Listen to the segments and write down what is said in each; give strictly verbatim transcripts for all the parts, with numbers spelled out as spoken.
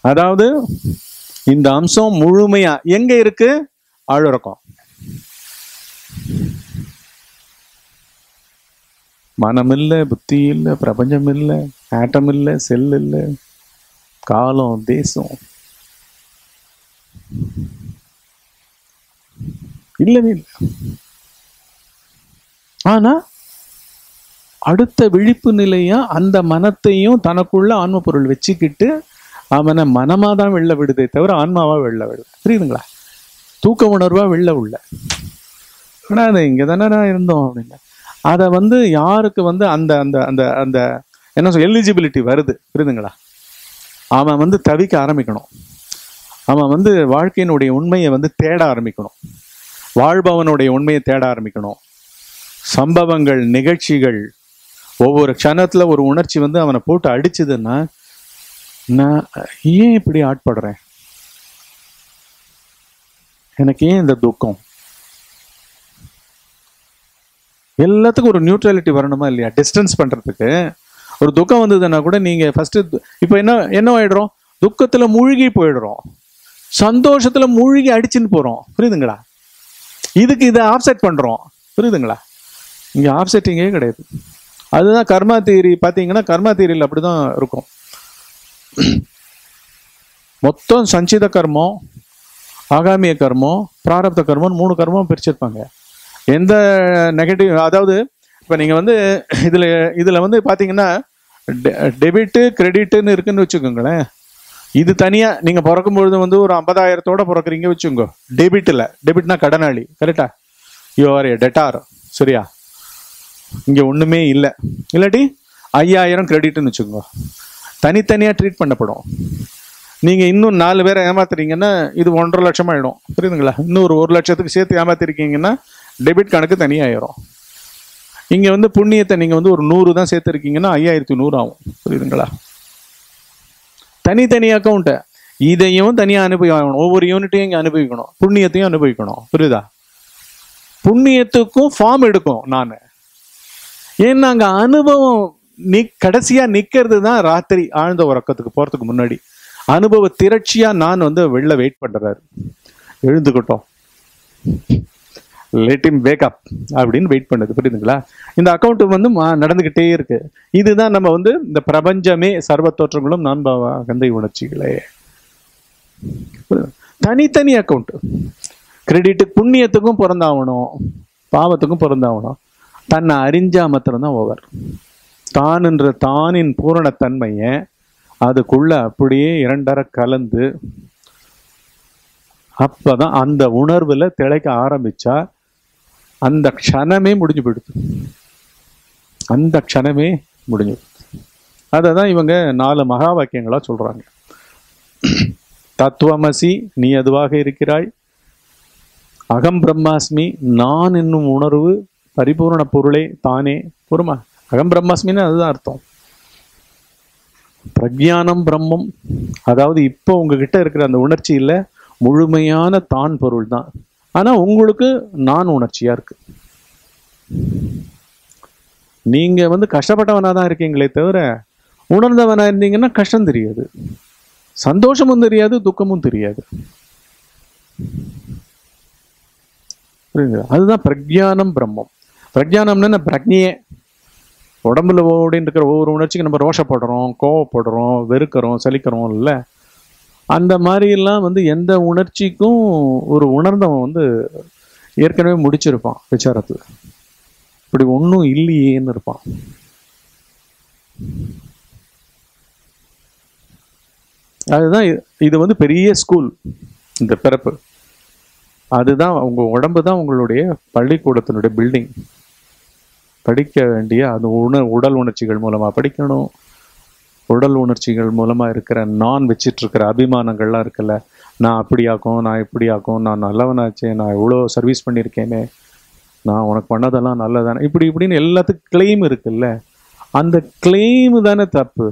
அதாவது இந்த அம்சம் முழுமையா எங்க இருக்கு? ஆழ்உறக்கம். மனம் இல்லை, புத்தி இல்லை, பிரபஞ்சம் இல்லை, ஆட்டம் இல்லை, செல் இல்லை, காலம், தேசம் இல்லவே இல்லை. ஆனா அடுத்த விழிப்பு நிலையா அந்த மனத்தையும் தனக்குள்ள ஆன்ம பொருள் வச்சுக்கிட்டு அவனை மனமா தான் வெளில விடுதே தவிர ஆன்மாவா வெளில விடுது. புரியுதுங்களா? தூக்க உணர்வா வெளில உள்ள ஆனா அது இங்க தானே இருந்தோம் அப்படின்னா அதை வந்து யாருக்கு வந்து அந்த அந்த அந்த அந்த என்ன சொல் எலிஜிபிலிட்டி வருது, புரியுதுங்களா? அவன் வந்து தவிக்க ஆரம்பிக்கணும். அவன் வந்து வாழ்க்கையினுடைய உண்மையை வந்து தேட ஆரம்பிக்கணும். வாழ்பவனுடைய உண்மையை தேட ஆரம்பிக்கணும். சம்பவங்கள், நிகழ்ச்சிகள், ஒவ்வொரு க்ஷணத்துல ஒரு உணர்ச்சி வந்து அவனை போட்டு அடிச்சுதுன்னா, நான் ஏன் இப்படி ஆட்படுறேன், எனக்கு ஏன் இந்த துக்கம், எல்லாத்துக்கும் ஒரு நியூட்ரலிட்டி வரணுமா இல்லையா? டிஸ்டன்ஸ் பண்றதுக்கு ஒரு துக்கம் வந்ததுன்னா கூட நீங்க ஃபர்ஸ்ட் இப்போ என்ன என்ன ஆயிடுறோம், துக்கத்துல மூழ்கி போயிடுறோம், சந்தோஷத்துல மூழ்கி அடிச்சுன்னு போறோம். புரியுதுங்களா? இதுக்கு இதை ஆப்செட் பண்றோம். புரியுதுங்களா? இங்க ஆப்செட்டிங்கே கிடையாது. அதுதான் கர்மா தியரி. பாத்தீங்கன்னா கர்மா தியரியில் அப்படிதான் இருக்கும். மொத்தம் சஞ்சித கர்மம், ஆகாமிய கர்மம், பிராரப்த கர்மம், மூணு கர்மம் பிரிச்சிருப்பாங்க. எந்த நெகட்டிவ், அதாவது இப்போ நீங்கள் வந்து இதில் இதில் வந்து பார்த்தீங்கன்னா டெபிட்டு கிரெடிட்டுன்னு இருக்குன்னு வச்சுக்கோங்களேன். இது தனியாக நீங்கள் பிறக்கும்பொழுது வந்து ஒரு ஐம்பதாயிரத்தோட பிறக்குறீங்க வச்சுக்கோங்க. டெபிட்டில், டெபிட்னா கடனாளி, கரெக்டா? யூ ஆர் ஏ டெட்டார், சரியா? இங்கே ஒன்றுமே இல்லை. இல்லாட்டி ஐயாயிரம் கிரெடிட்டுன்னு வச்சுக்கோங்க. தனித்தனியாக ட்ரீட் பண்ணப்படும். நீங்கள் இன்னும் நாலு பேரை ஏமாத்துறீங்கன்னா இது ஒன்றரை லட்சம் ஆகிடும். புரியுதுங்களா? இன்னும் ஒரு ஒரு லட்சத்துக்கு சேர்த்து ஏமாத்திருக்கீங்கன்னா டெபிட் கணக்கு தனியாயிரும். இங்கே வந்து புண்ணியத்தை நீங்கள் வந்து ஒரு நூறு தான் சேர்த்துருக்கீங்கன்னா ஐயாயிரத்தி நூறு ஆகும். புரியுதுங்களா? தனித்தனி அக்கௌண்ட்டை இதையும் தனியாக அனுபவிக்கணும். ஒவ்வொரு யூனிட்டையும் இங்கே அனுபவிக்கணும், புண்ணியத்தையும் அனுபவிக்கணும். புரியுதா? புண்ணியத்துக்கும் ஃபார்ம் எடுக்கும் நான். ஏன்னா அங்கே அனுபவம் நி கடைசியாக நிற்கிறது தான் ராத்திரி ஆழ்ந்த உறக்கத்துக்கு போகிறதுக்கு முன்னாடி. அனுபவ திரட்சியாக நான் வந்து வெளில வெயிட் பண்ணுறாரு. எழுந்துக்கிட்டோம், லெட் ஹிம் வேக் அப் அப்படின்னு வெயிட் பண்ணுது. புரியுதுங்களா? இந்த அக்கௌண்ட் வந்து நடந்துகிட்டே இருக்கு. இதுதான் நம்ம வந்து இந்த பிரபஞ்சமே சர்வ தோற்றங்களும் நான் கந்தை உணர்ச்சிகளே. தனித்தனி அக்கௌண்ட். கிரெடிட்டு புண்ணியத்துக்கும் பிறந்தாகணும், பாவத்துக்கும் பிறந்தாகணும். தன்னை அறிஞ்சா மாத்திரம்தான் ஓவர். தான்ன்ற தானின் பூரணத்தன்மையை அதுக்குள்ள அப்படியே இரண்டரை கலந்து அப்பதான் அந்த உணர்வுல திளைக்க ஆரம்பிச்சா அந்த க்ஷணமே முடிஞ்சு போயிடுது. அந்த க்ஷணமே முடிஞ்சு. அதை தான் இவங்க நாலு மகா வாக்கியங்களா சொல்றாங்க. தத்துவமசி, நீ அதுவாக இருக்கிறாய். அகம் பிரம்மாஸ்மி, நான் என்னும் உணர்வு பரிபூர்ண பொருளே தானே. பொறுமா, அகம் பிரம்மாஸ்மின்னு அதுதான் அர்த்தம். பிரக்ஞானம் பிரம்மம், அதாவது இப்போ உங்ககிட்ட இருக்கிற அந்த உணர்ச்சி இல்லை, முழுமையான தான் பொருள் தான். ஆனா உங்களுக்கு நான் உணர்ச்சியா இருக்கு. நீங்க வந்து கஷ்டப்பட்டவனா தான் இருக்கீங்களே தவிர உணர்ந்தவனா இருந்தீங்கன்னா கஷ்டம் தெரியாது, சந்தோஷமும் தெரியாது, துக்கமும் தெரியாது. புரியுது? அதுதான் பிரக்ஞானம் பிரம்மம். பிரக்ஞானம்னா பிரக்ஞையே. உடம்புல ஓடின்னு இருக்கிற ஒவ்வொரு உணர்ச்சிக்கு நம்ம ரோஷப்படுறோம், கோவப்படுறோம், வெறுக்கிறோம், சலிக்கிறோம் இல்லை? அந்த மாதிரிலாம் வந்து எந்த உணர்ச்சிக்கும் ஒரு உணர்ந்தவன் வந்து ஏற்கனவே முடிச்சிருப்பான் விசாரத்துல. இப்படி ஒன்றும் இல்லையேன்னு இருப்பான். அதுதான் இது வந்து பெரிய ஸ்கூல், இந்த பிறப்பு. அதுதான் உங்க உடம்பு தான் உங்களுடைய பள்ளிக்கூடத்தினுடைய பில்டிங். படிக்க வேண்டிய அது உண உடல் உணர்ச்சிகள் மூலமா படிக்கணும். உடல் உணர்ச்சிகள் மூலமா இருக்கிற நான் வச்சிட்டு இருக்கிற அபிமானங்கள்லாம் இருக்குல்ல, நான் அப்படியாக்கும், நான் இப்படியாக்கும், நான் நல்லவனாச்சே, நான் இவ்வளோ சர்வீஸ் பண்ணியிருக்கேனே, நான் உனக்கு பண்ணதெல்லாம் நல்லதானே, இப்படி இப்படின்னு எல்லாத்துக்கும் கிளைம் இருக்குல்ல, அந்த கிளைமு தானே தப்பு.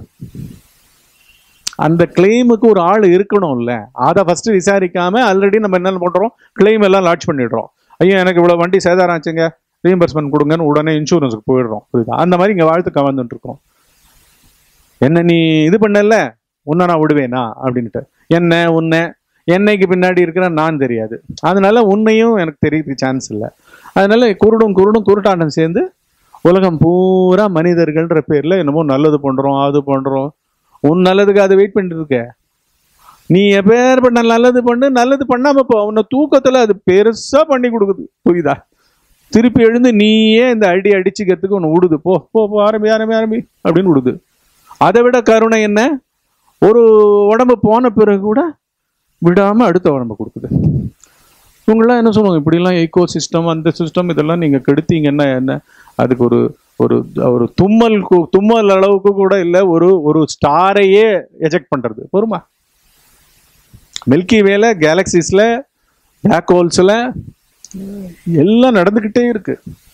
அந்த கிளைமுக்கு ஒரு ஆள் இருக்கணும்ல. அதை ஃபர்ஸ்ட் விசாரிக்காம ஆல்ரெடி நம்ம என்ன பண்றோம், கிளைம் எல்லாம் லான்ச் பண்ணிடுறோம். ஐயோ எனக்கு இவ்வளோ வண்டி சேதாரம் ஆச்சுங்க, ரீஎம்பர்ஸ்மெண்ட் கொடுங்கன்னு உடனே இன்சூரன்ஸுக்கு போயிடுறோம். புரியுதா? அந்த மாதிரி இங்கே வாழ்த்து கவர்ந்துட்டு இருக்கோம். என்ன நீ இது பண்ணல, உன்னை நான் விடுவேனா அப்படின்ட்டு. என்ன உன்னை என்னைக்கு பின்னாடி இருக்கிற நான் தெரியாது, அதனால உன்னையும் எனக்கு தெரியறதுக்கு சான்ஸ் இல்லை. அதனால குருடும் குருடும் குருட்டாண்டம் சேர்ந்து உலகம் பூரா மனிதர்கள்ன்ற பேர்ல என்னமோ நல்லது பண்றோம் அது பண்றோம். உன் நல்லதுக்கு அதை வெயிட் பண்ணிட்டு இருக்க. நீ எப்பேர் பண்ண நல்லது பண்ணு, நல்லது பண்ணாம போ, உன்னை தூக்கத்துல அது பெருசா பண்ணி கொடுக்குது, புரியுதா? திருப்பி எழுந்து நீயே இந்த அடி அடிச்சுக்கிறதுக்கு ஒன்று விடுது, போ போ போ ஆரம்பி ஆரம்பி ஆரம்பி அப்படின்னு விடுது. அதை விட கருணை என்ன, ஒரு உடம்பு போன பிறகு கூட விடாம அடுத்த உடம்பு கொடுக்குது. இவங்கெல்லாம் என்ன சொல்லுவாங்க, இப்படிலாம் ஈகோ சிஸ்டம் அந்த சிஸ்டம் இதெல்லாம் நீங்க கெடுத்தீங்கன்னா என்ன, அதுக்கு ஒரு ஒரு ஒரு தும்மல் தும்மல் அளவுக்கு கூட இல்லை, ஒரு ஒரு ஸ்டாரையே எஜெக்ட் பண்றது பொறுமா. மில்கி வேல கேலக்சிஸ்ல பிளாக் ஹோல்ஸ்ல எல்லாம் நடந்துகிட்டே இருக்கு.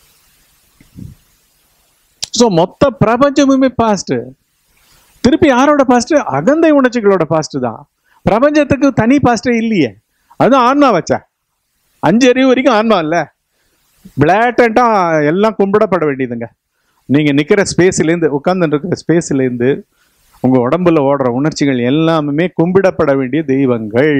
ஸோ மொத்த பிரபஞ்சமுமே பாஸ்ட். திருப்பி யாரோட பாஸ்ட்? அகந்தை உணர்ச்சிகளோட பாஸ்ட் தான். பிரபஞ்சத்துக்கு தனி பாஸ்டே இல்லையே, அதுதான் ஆன்மா வச்சா. அஞ்சு அறிவு வரைக்கும் ஆன்மா இல்லை, பிளாட்டண்டா எல்லாம் கும்பிடப்பட வேண்டியதுங்க. நீங்க நிக்கிற ஸ்பேஸ்லேருந்து உட்கார்ந்து இருக்கிற ஸ்பேஸ்லேருந்து உங்க உடம்புல ஓடுற உணர்ச்சிகள் எல்லாமே கும்பிடப்பட வேண்டிய தெய்வங்கள்.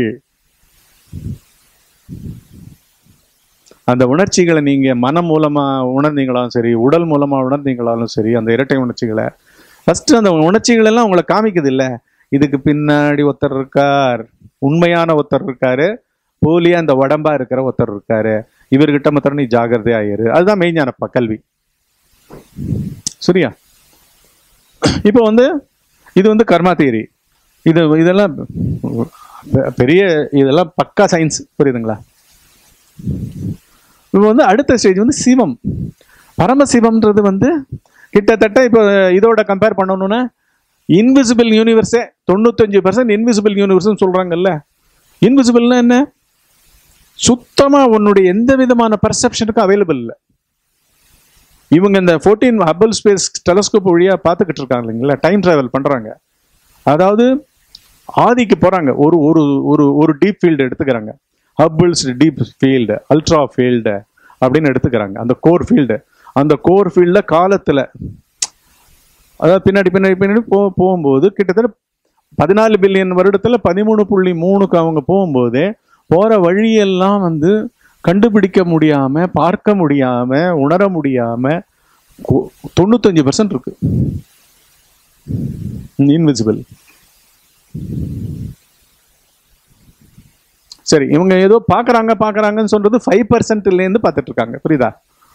அந்த உணர்ச்சிகளை நீங்க மனம் மூலமா உணர்ந்தீங்களாலும் சரி, உடல் மூலமா உணர்ந்தீங்களாலும் சரி, அந்த இரட்டை உணர்ச்சிகளை ஃபர்ஸ்ட் அந்த உணர்ச்சிகள் எல்லாம் உங்களை காமிக்குது இல்ல, இதுக்கு பின்னாடி ஒருத்தர் இருக்கார், உண்மையான ஒருத்தர் இருக்காரு, போலியா அந்த உடம்பா இருக்கிற ஒருத்தர் இருக்காரு, இவர்கிட்ட மாத்திரம் நீ ஜாகிரதையா ஆயிரு. அதுதான் மெய்ஞானப்பா கல்வி. சரியா? இப்போ வந்து இது வந்து கர்மா தியரி. இது இதெல்லாம் பெரிய இதெல்லாம் பக்கா சயின்ஸ், புரியுதுங்களா? இப்போ வந்து அடுத்த ஸ்டேஜ் வந்து சிவம். பரமசிவம்ன்றது வந்து கிட்டத்தட்ட இப்போ இதோட கம்பேர் பண்ணணும்னா இன்விசிபிள் யூனிவர்ஸே தொண்ணூத்தஞ்சு பர்சன்ட் இன்விசிபிள் யூனிவர்ஸ்ன்னு சொல்றாங்கல்ல. இன்விசிபிள்னா என்ன? சுத்தமா உன்னுடைய எந்த விதமான பர்செப்ஷனுக்கும் அவைலபிள் இல்லை. இவங்க இந்த ஃபோர்டீன் ஹபிள் ஸ்பேஸ் டெலஸ்கோப் வழியா பார்த்துக்கிட்டு இருக்காங்க இல்லைங்களா, டைம் டிராவல் பண்றாங்க. அதாவது ஆதிக்கு போறாங்க, ஒரு ஒரு ஒரு ஒரு டீப் ஃபீல்டு எடுத்துக்கிறாங்க, Hubble's deep field, ultra field அப்படின்னு எடுத்துக்கிறாங்க. அந்த கோர் ஃபீல்டு, அந்த கோர் ஃபீல்ட காலத்துல அதாவது பின்னாடி பின்னாடி பின்னாடி போ போகும்போது கிட்டத்தட்ட பதினாலு பில்லியன் வருடத்துல பதிமூணு புள்ளி மூணுக்கு அவங்க போகும்போது போற வழியெல்லாம் வந்து கண்டுபிடிக்க முடியாம, பார்க்க முடியாம, உணர முடியாம தொண்ணூத்தஞ்சு பர்சன்ட் இருக்கு இன்விசிபிள். சரி, இவங்க ஏதோ பாக்குறாங்க பாக்குறாங்கன்னு சொல்றது ஃபைவ் பர்சன்ட்ல இருந்து பார்த்துட்டு இருக்காங்க, புரியுதா?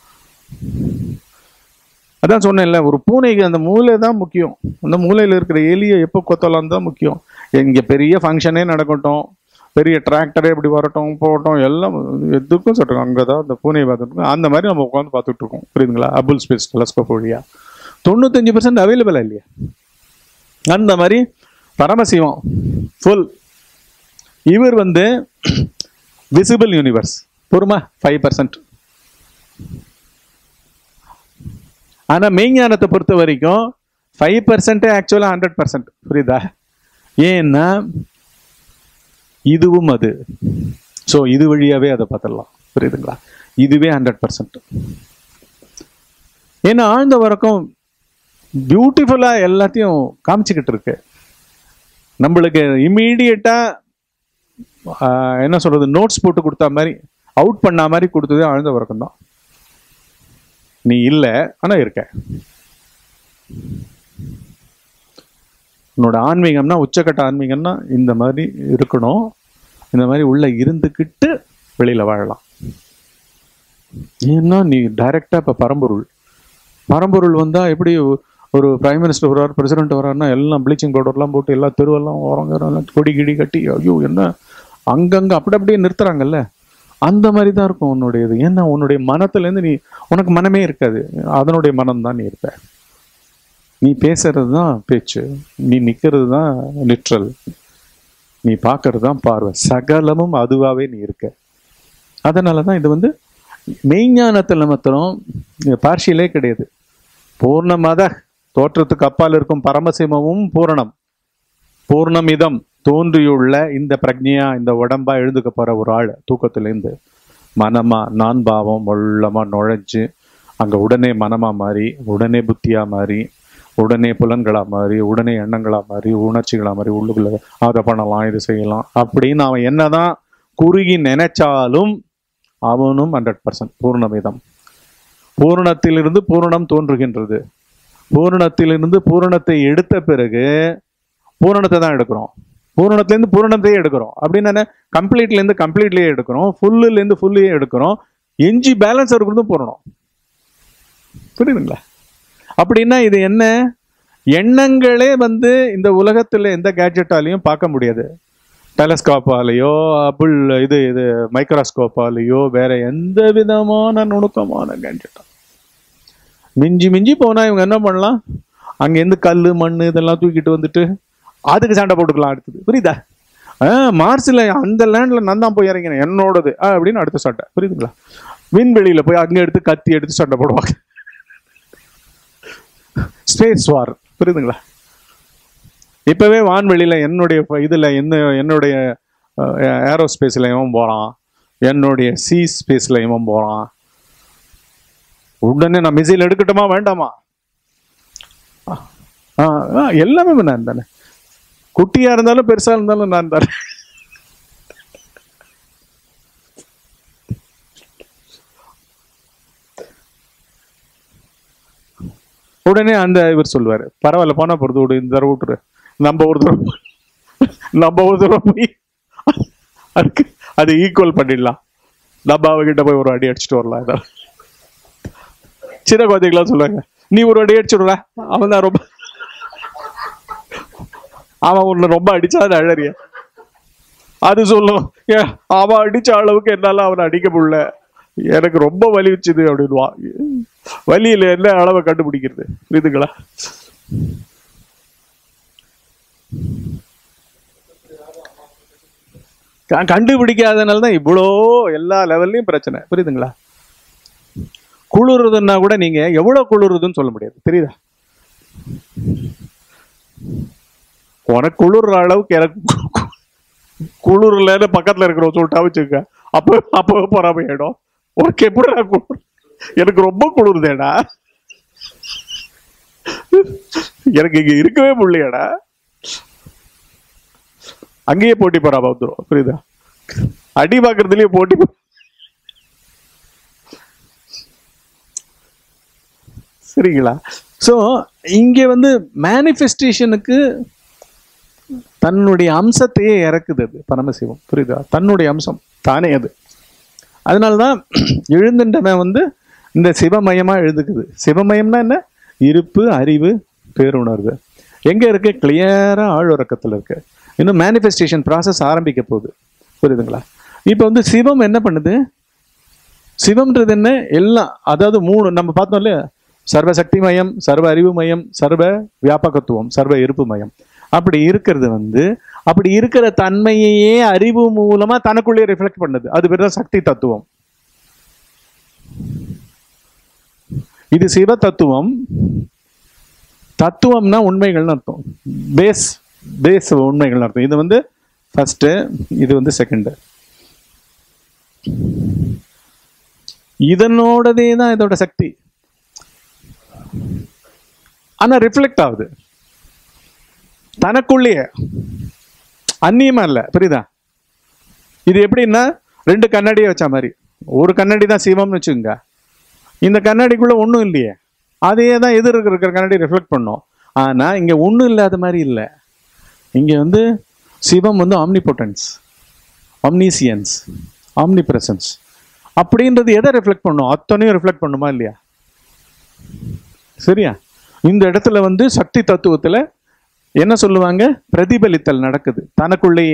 அதான் சொன்னேன்ல, ஒரு பூனைக்கு அந்த மூளை தான் முக்கியம். அந்த மூளையில இருக்கிற எலியை எப்போ கொத்தலாம் தான் முக்கியம். இங்க பெரிய ஃபங்க்ஷனே நடக்கட்டும், பெரிய டிராக்டரே இப்படி வரட்டும் போகட்டும், எல்லாம் எதுக்கும் சொல்றாங்க, அங்கதான் அந்த பூனையை பார்த்துட்டு அந்த மாதிரி நம்ம உட்காந்து பார்த்துட்டு இருக்கோம், புரியுதுங்களா? ஹபிள் ஸ்பேஸ் டெலஸ்கோப் வழியா தொண்ணூத்தஞ்சு பர்சன்ட் அவைலபிளா இல்லையா? அந்த மாதிரி பரமசிவம் ஃபுல். இவர் வந்து விசிபிள் யூனிவர்ஸ், பொறுமா ஃபைவ் பர்சன்ட். ஆனா மெய்ஞானத்தை பொறுத்த வரைக்கும் ஃபைவ் பர்சன்டே ஆக்சுவலா ஹண்ட்ரட் பர்சன்ட், புரியுதா? ஏன்னா இதுவும் அது. ஸோ இது வழியாவே அதை பார்த்துடலாம், புரியுதுங்களா? இதுவே ஹண்ட்ரட் பர்சன்ட். ஏன்னா ஆழ்ந்த வரைக்கும் பியூட்டிஃபுல்லா எல்லாத்தையும் காமிச்சுக்கிட்டு இருக்கு. நம்மளுக்கு இம்மீடியட்டா என்ன சொல்றது, நோட்ஸ் போட்டு கொடுத்தா மாதிரி, அவுட் பண்ண மாதிரி கொடுத்ததே ஆழ்ந்த வரைக்கும் தான். நீ இல்லை ஆனா இருக்க. உன்னோட ஆன்மீகம்னா, உச்சக்கட்ட ஆன்மீகம்னா இந்த மாதிரி இருக்கணும், இந்த மாதிரி உள்ள இருந்துக்கிட்டு வெளியில வாழலாம். ஏன்னா நீ டைரக்டா இப்ப பரம்பொருள் பரம்பொருள் வந்தா எப்படி ஒரு பிரைம் மினிஸ்டர் வர்றாரு, பிரசிடென்ட் வர்றாருன்னா எல்லாம் ப்ளீச்சிங் பவுடர்லாம் போட்டு எல்லாம் தெருவெல்லாம் ஓரங்க கொடி கிடி கட்டி ஐயோ என்ன அங்கங்க அப்படி அப்படியே நிறுத்துறாங்கல்ல, அந்த மாதிரி தான் இருக்கும் உன்னுடையது. ஏன்னா உன்னுடைய மனத்துல இருந்து நீ, உனக்கு மனமே இருக்காது, அதனுடைய மனம் தான் நீ இருப்ப. நீ பேசுறது தான் பேச்சு, நீ நிக்கிறது தான் லிட்ரல், நீ பார்க்கறது தான் பார்வை, சகலமும் அதுவாகவே நீ இருக்க. அதனாலதான் இது வந்து மெய்ஞானத்துல மாத்திரம் பார்ஷியலே கிடையாது. பூர்ணமத, தோற்றத்துக்கு அப்பால் இருக்கும் பரமசிவமும் பூரணம், பூர்ணமிதம் தோன்றியுள்ள இந்த பிரக்ஞையா, இந்த உடம்பா எழுந்துக்க போற ஒரு ஆள் தூக்கத்திலேருந்து மனமா நான் பாவம் உள்ளமா நுழைஞ்சு அங்க உடனே மனமா மாறி, உடனே புத்தியா மாறி, உடனே புலன்களா மாறி, உடனே எண்ணங்களா மாறி, உணர்ச்சிகளா மாறி, உள்ளுக்குள்ள அதை பண்ணலாம், இது செய்யலாம் அப்படின்னு அவன் என்னதான் குறுகி நினைச்சாலும் அவனும் ஹண்ட்ரட் பர்சன்ட் பூர்ணமிதம். பூரணத்திலிருந்து பூரணம் தோன்றுகின்றது. பூரணத்திலிருந்து பூரணத்தை எடுத்த பிறகு பூரணத்தை தான் எடுக்கிறோம். பூரணத்திலேருந்து பூரணத்தையே எடுக்கிறோம் அப்படின்னு கம்ப்ளீட்லேருந்து கம்ப்ளீட்லேயே எடுக்கிறோம். ஃபுல்லுலேருந்து ஃபுல்லையே எடுக்கிறோம். எஞ்சி பேலன்ஸ் இருக்கிறதும் பூரணம். புரியுதுங்களா? அப்படின்னா இது என்ன? எண்ணங்களே வந்து இந்த உலகத்தில் எந்த கேட்ஜெட்டாலையும் பார்க்க முடியாது. டெலஸ்கோப்பாலேயோ அப்புள் இது இது மைக்ரோஸ்கோப்பாலேயோ வேற எந்த விதமான நுணுக்கமான கேட்ஜெட்டா மிஞ்சி மிஞ்சி போனால் இவங்க என்ன பண்ணலாம், அங்கேருந்து கல் மண் இதெல்லாம் தூக்கிட்டு வந்துட்டு அதுக்கு சண்டை போட்டுக்கலாம் அடுத்தது. புரியுதா? ஆஹ் மார்ஸில் அந்த லேண்டில் நான் தான் போய் இறங்கினேன், என்னோடது அப்படின்னு அடுத்த சண்டை. புரியுதுங்களா? விண்வெளியில் போய் அங்கே எடுத்து கத்தி எடுத்து சண்டை போடுவாங்க. Space war. புரியுதுங்களா? இப்பவே வான்வெளியில என்னுடைய இதுல என்ன என்னுடைய ஏரோஸ்பேஸ்ல இவன் போறான், என்னுடைய சி ஸ்பேஸ்ல இவன் போறான். உடனே நான் மிசைல் எடுக்கட்டுமா வேண்டாமா? எல்லாமே நான் தானே, குட்டியா இருந்தாலும் பெருசா இருந்தாலும் நான் தானே. உடனே அந்த இவர் சொல்லுவாரு, பரவாயில்ல போனா பொறுத்து விடு, இந்த தடவை விட்டுரு, நம்ம ஒரு தடவை நம்ம ஒரு தடவை போய் அதுக்கு அது ஈக்குவல் பண்ணிடலாம், நம்ம அவகிட்ட போய் ஒரு அடி அடிச்சுட்டு வரலாம். இதான் சின்ன குழந்தைகளா சொல்லுவாங்க, நீ ஒரு அடி அடிச்சுடுற, அவன் தான் ரொம்ப அவன் உன்னை ரொம்ப அடிச்சா அது அழறிய அது சொல்லும், ஏ அவன் அடிச்ச அளவுக்கு என்னால அவனை அடிக்க முடியல, எனக்கு ரொம்ப வலி வச்சுது அப்படின்வான். வலியில என்ன அளவை கண்டுபிடிக்கிறது? புரியுதுங்களா? கண்டுபிடிக்காதனால்தான் இவ்வளோ எல்லா லெவல்லையும் பிரச்சனை. புரியுதுங்களா? குளிர்றதுன்னா கூட நீங்க எவ்வளவு குளிர்றதுன்னு சொல்ல முடியாது. தெரியுதா? உனக்கு குளிர்ற அளவுக்கு எனக்கு குளிர்லன்னு பக்கத்துல இருக்கிற சொல்லிட்டா வச்சுக்க, அப்போ அப்போ பொறாமை ஆயிடும். உனக்கு எப்படி குளிர்? எனக்கு ரொம்ப குளிர்தேடா, எனக்கு இங்க இருக்கவே முடியலடா, அங்கேயே போட்டி போறாம வந்துடும். புரியுதா? அடி பாக்குறதுலயே போட்டி. சரிங்களா? சோ இங்க வந்து மேனிஃபெஸ்டேஷனுக்கு தன்னுடைய அம்சத்தையே இறக்குது அது பரமசிவம். புரியுதா? தன்னுடைய அம்சம் தானே அது. அதனாலதான் எழுந்துட்டவன் வந்து இந்த சிவமயமா எழுதுக்குது. சிவமயம்னா என்ன? இருப்பு, அறிவு, பேருணர்வு. எங்க இருக்கு? கிளியரா ஆழ்உறக்கத்துல இருக்கு. இன்னும் மேனிஃபெஸ்டேஷன் ப்ராசஸ் ஆரம்பிக்க போகுது. புரியுதுங்களா? இப்ப வந்து சிவம் என்ன பண்ணுது? சிவம்ன்றது என்ன? எல்லாம், அதாவது மூணு நம்ம பார்த்தோம் இல்லையா, சர்வசக்தி மயம், சர்வ அறிவு மயம், சர்வ வியாபகத்துவம், சர்வ இருப்பு மயம். அப்படி இருக்கிறது வந்து அப்படி இருக்கிற தன்மையையே அறிவு மூலமா தனக்குள்ளே ரிஃப்ளெக்ட் பண்ணுது. அது பேர் தான் சக்தி தத்துவம். இது சிவ தத்துவம். தத்துவம்னா உண்மைகள்னு அர்த்தம். பேஸ் பேஸ் உண்மைகள்னு அர்த்தம். இது வந்து ஃபர்ஸ்ட், இது வந்து செகண்ட். இதனோடதே தான் இதோட சக்தி. ஆனா ரிஃப்ளெக்ட் ஆகுது தனக்குள்ளேயே, அந்நியமா இல்ல. புரியுதா? இது எப்படின்னா ரெண்டு கண்ணாடியை வச்ச மாதிரி. ஒரு கண்ணாடி தான் சிவம்னு வச்சுக்கோங்க. இந்த கண்ணாடிக்குள்ள ஒன்றும் இல்லையே, அதையே தான் எதிர் இருக்கிற கண்ணாடி ரிஃப்ளெக்ட் பண்ணும். ஆனா இங்க ஒன்றும் இல்லாத மாதிரி இல்லை. இங்க வந்து சிவம் வந்து ஆம்னிபொட்டன்ஸ், ஆம்னிசியன்ஸ், ஆம்னி பிரசன்ஸ் அப்படின்றது எதை ரிஃப்ளெக்ட் பண்ணும்? அத்தனையும் ரிஃப்ளெக்ட் பண்ணுமா இல்லையா? சரியா? இந்த இடத்துல வந்து சக்தி தத்துவத்துல என்ன சொல்லுவாங்க? பிரதிபலித்தல் நடக்குது தனக்குள்ளேயே.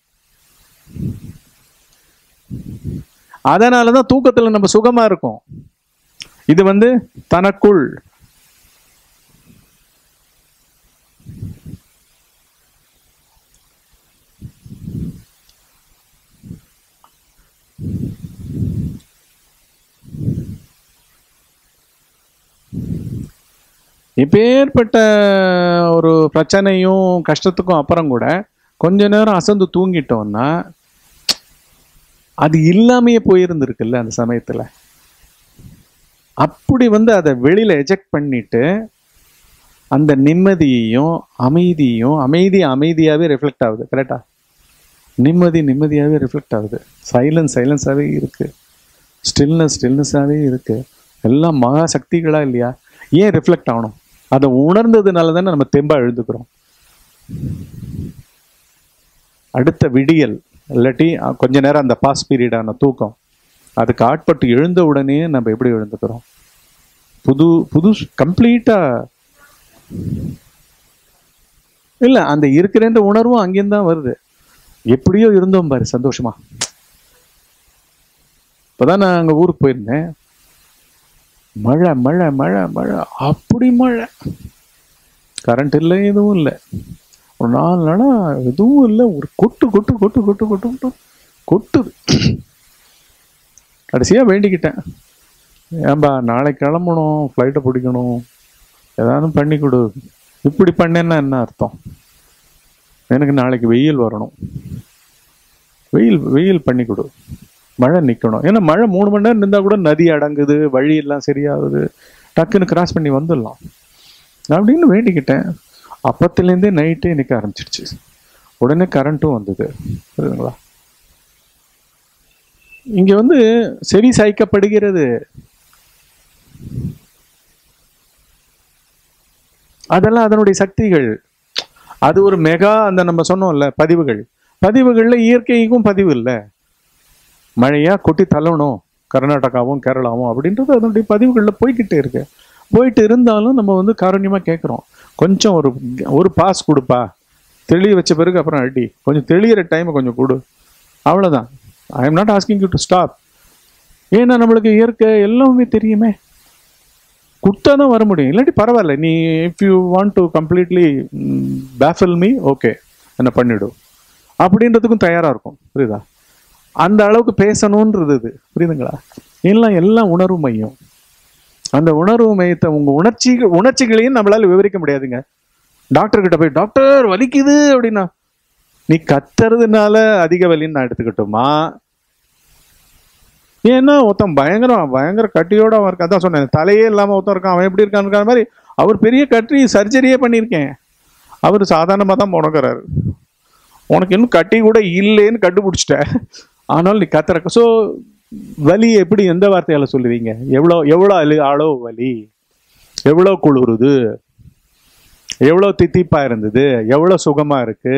அதனாலதான் தூக்கத்துல நம்ம சுகமா இருக்கும். இது வந்து தனக்குள். இப்பேற்பட்ட ஒரு பிரச்சனையும் கஷ்டத்துக்கும் அப்புறம் கூட கொஞ்ச நேரம் அசந்து தூங்கிட்டோம்னா அது இல்லாமையே போயிருந்திருக்குல்ல அந்த சமயத்துல. அப்படி வந்து அதை வெளியில எஜெக்ட் பண்ணிட்டு அந்த நிம்மதியையும் அமைதியையும், அமைதி அமைதியாகவே ரிஃப்ளெக்ட் ஆகுது. கரெக்டா? நிம்மதி நிம்மதியாகவே ரிஃப்ளெக்ட் ஆகுது. சைலன்ஸ் சைலன்ஸாகவே இருக்கு. ஸ்டில்னஸ் ஸ்டில்னஸாகவே இருக்கு. எல்லாம் மகா சக்திகளா இல்லையா? ஏன் ரிஃப்ளெக்ட் ஆகணும்? அதை உணர்ந்ததுனால தானே நம்ம தெம்பா எழுதுக்கிறோம். அடுத்த விடியல் இல்லாட்டி கொஞ்ச நேரம் அந்த பாஸ் பீரியடான தூக்கம், அதுக்கு ஆட்பட்டு எழுந்த உடனே நம்ம எப்படி எழுந்துக்கிறோம்? புது புது கம்ப்ளீட்டா இல்ல, அந்த இருக்கிற இந்த உணர்வும் அங்கேயும் தான் வருது. எப்படியோ இருந்தோம் பாரு சந்தோஷமா. இப்பதான் நான் அங்க ஊருக்கு போயிருந்தேன். மழை மழை மழை மழை, அப்படி மழை. கரண்ட் இல்லை, எதுவும் இல்லை. ஒரு நாலு நாளா எதுவும் இல்லை. ஒரு கொட்டு கொட்டு கொட்டு கொட்டு கொட்டு கொட்டு கொட்டுது. கடைசியா வேண்டிக்கிட்டேன், ஏன்பா நாளைக்கு கிளம்பணும், ஃப்ளைட்டை பிடிக்கணும், ஏதாவது பண்ணி கொடு. இப்படி பண்ணேன்னா என்ன அர்த்தம்? எனக்கு நாளைக்கு வெயில் வரணும், வெயில் வெயில் பண்ணி கொடு, மழை நிற்கணும். ஏன்னா மழை மூணு மணி நேரம் இருந்தால் கூட நதி அடங்குது, வழி எல்லாம் சரியாகுது, டக்குன்னு கிராஸ் பண்ணி வந்துடலாம் அப்படின்னு வேண்டிக்கிட்டேன். அப்பத்துலேருந்தே நைட்டே நிற்க ஆரம்பிச்சிடுச்சு. உடனே கரண்ட்டும் வந்தது. புரியுதுங்களா? இங்க வந்து செவி சாய்க்கப்படுகிறது. அதெல்லாம் அதனுடைய சக்திகள். அது ஒரு மெகா, அந்த நம்ம சொன்னோம்ல பதிவுகள், பதிவுகள்ல இயற்கைக்கும் பதிவு இல்லை. மழையா கொட்டி தள்ளணும் கர்நாடகாவும் கேரளாவும் அப்படின்றது அதனுடைய பதிவுகளில் போய்கிட்டே இருக்கு. போயிட்டு இருந்தாலும் நம்ம வந்து காரண்யமா கேட்குறோம், கொஞ்சம் ஒரு ஒரு பாஸ் கொடுப்பா, தெளிய வச்ச பிறகு அப்புறம் அடி, கொஞ்சம் தெளிகிற டைமை கொஞ்சம் கொடு, அவ்வளோதான். I am not asking you to stop. ஏன்னா நம்மளுக்கு இயற்கை எல்லாமே தெரியுமே, கொடுத்தா தான் வர முடியும். இல்லாட்டி பரவாயில்ல, நீ if you want to completely baffle me, okay என்ன பண்ணிவிடும் அப்படின்றதுக்கும் தயாராக இருக்கும். புரியுதா? அந்த அளவுக்கு பேசணுன்றது இது. புரியுதுங்களா? எல்லாம் எல்லாம் உணர்வு மையம். அந்த உணர்வு மையத்தை உங்க உணர்ச்சி உணர்ச்சிகளையும் நம்மளால விவரிக்க முடியாதுங்க. டாக்டர் கிட்ட போய் டாக்டர் வலிக்குது அப்படின்னா, நீ கத்துறதுனால அதிக வலின்னு நான் எடுத்துக்கிட்டோமா? ஏன்னா ஒருத்தன் பயங்கரம் பயங்கர கட்டியோட அவன் இருக்கான். அதான் சொன்னேன், தலையே இல்லாம ஒருத்தன் இருக்கான், அவன் எப்படி இருக்கான்னு மாதிரி. அவர் பெரிய கட்டி சர்ஜரியே பண்ணியிருக்கேன், அவர் சாதாரணமாக தான் போனக்கிறாரு. உனக்கு இன்னும் கட்டி கூட இல்லைன்னு கண்டுபிடிச்சிட்டேன், ஆனாலும் நீ கத்துறக்க. ஸோ வலி எப்படி, எந்த வார்த்தையால சொல்லுவீங்க? எவ்வளோ எவ்வளோ அழு அளோ வலி, எவ்வளோ குளிருது, எவ்வளோ தித்திப்பா இருந்தது, எவ்வளோ சுகமா இருக்கு,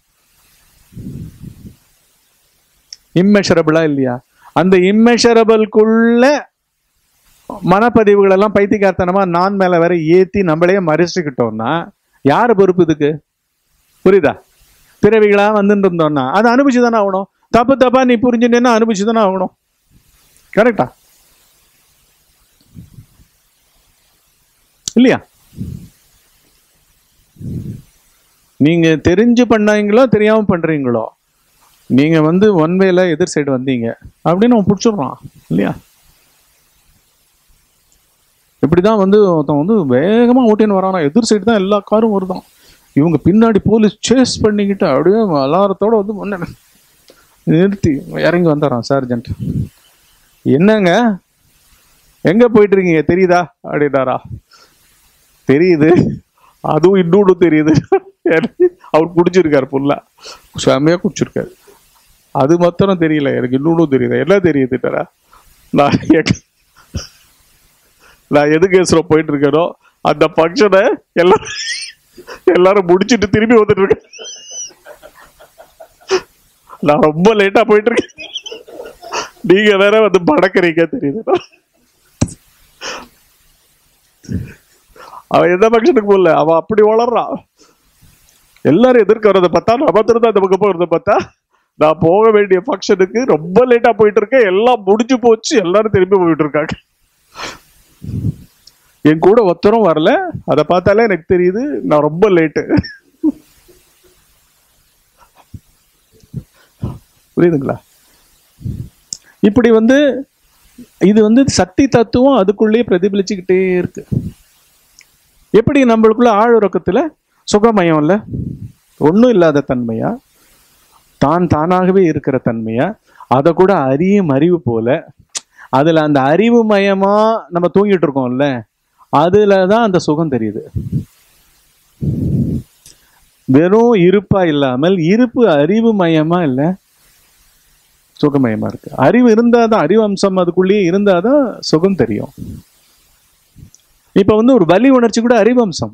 இம்மெஷரபிளா இல்லையா? அந்த இம்மெஷரபிள்குள்ள மனப்பதிவுகள் எல்லாம் பைத்தியக்காரத்தனமா நான் மேல வேற ஏத்தி நம்மளே மறைச்சிக்கிட்டோம்னா யாரு பொறுப்பு இதுக்கு? புரியுதா? பிறவிகளா வந்துட்டு இருந்தோம்னா அதை அனுபவிச்சுதானே ஆகணும். தப்பு தப்பா நீ புரிஞ்சுட்டேன்னா அனுபவிச்சுதானே ஆகணும். கரெக்டா இல்லையா? நீங்க தெரிஞ்சு பண்ணாங்களோ தெரியாம பண்றீங்களோ, நீங்க வந்து ஒன் வேல எதிர் சைடு வந்தீங்க அப்படின்னு அவன் பிடிச்சிடுறான் இல்லையா? இப்படிதான் வந்து ஒருத்தன் வந்து வேகமா ஓட்டின்னு வரானா, எதிர் சைடு தான் எல்லா காரும் வருதான், இவங்க பின்னாடி போலீஸ் சேஸ் பண்ணிக்கிட்டு அப்படியே அலாரத்தோட வந்து முன்ன நிறுத்தி இறங்கி வந்துடுறான் சார்ஜென்ட். என்னங்க எங்க போயிட்டு இருக்கீங்க தெரியுதா அப்படின்னாரா? தெரியுது, அதுவும் இன்னொன்னு தெரியுது. அவர் குடிச்சிருக்காரு, புல்லா செம்மையா குடிச்சிருக்காரு. அது மாத்திரம் தெரியல, எனக்கு இன்னொன்னும் தெரியல. என்ன தெரியுதுட்டாரா? நான் நான் எது கேஸ்ல போயிட்டு இருக்கேனோ அந்த ஃபங்க்ஷனை எல்லாரும் எல்லாரும் முடிச்சுட்டு திரும்பி வந்துட்டு இருக்கேன். நான் ரொம்ப லேட்டா போயிட்டு இருக்கேன், நீங்க வேற வந்து படக்கிறீங்க தெரியுது. அவன் எந்த ஃபங்க்ஷனுக்கு போகல, அவன் அப்படி வளர்றான். எல்லாரும் எதிர்க்க வரதை பார்த்தா நம்ம தான் அந்த பக்கம் போறதை பார்த்தா நான் போக வேண்டிய ஃபங்க்ஷனுக்கு ரொம்ப லேட்டா போயிட்டு இருக்கேன், எல்லாம் முடிஞ்சு போச்சு, எல்லாரும் திரும்பி போயிட்டு இருக்காங்க. என் கூட ஒருத்தரும் வரல, அதை பார்த்தாலே எனக்கு தெரியுது நான் ரொம்ப லேட்டு. புரியுதுங்களா? இப்படி வந்து இது வந்து சக்தி தத்துவம் அதுக்குள்ளேயே பிரதிபலிச்சுக்கிட்டே இருக்கு. எப்படி நம்மளுக்குள்ள ஆழ்உறக்கத்துல சுகமயம் இல்ல, ஒன்றும் இல்லாத தன்மையா, தான் தானாகவே இருக்கிற தன்மையா, அதை கூட அறியும் அறிவு போல, அதுல அந்த அறிவு மயமா நம்ம தூங்கிட்டு இருக்கோம்ல, அதுல தான் அந்த சுகம் தெரியுது. வெறும் இருப்பா இல்லாமல் இருப்பு அறிவு மயமா இல்லை, சுகமயமா இருக்கு. அறிவு இருந்தாதான், அறிவு அம்சம் அதுக்குள்ளேயே இருந்தாதான் சுகம் தெரியும். இப்ப வந்து ஒரு வலி உணர்ச்சி கூட அறிவு அம்சம்.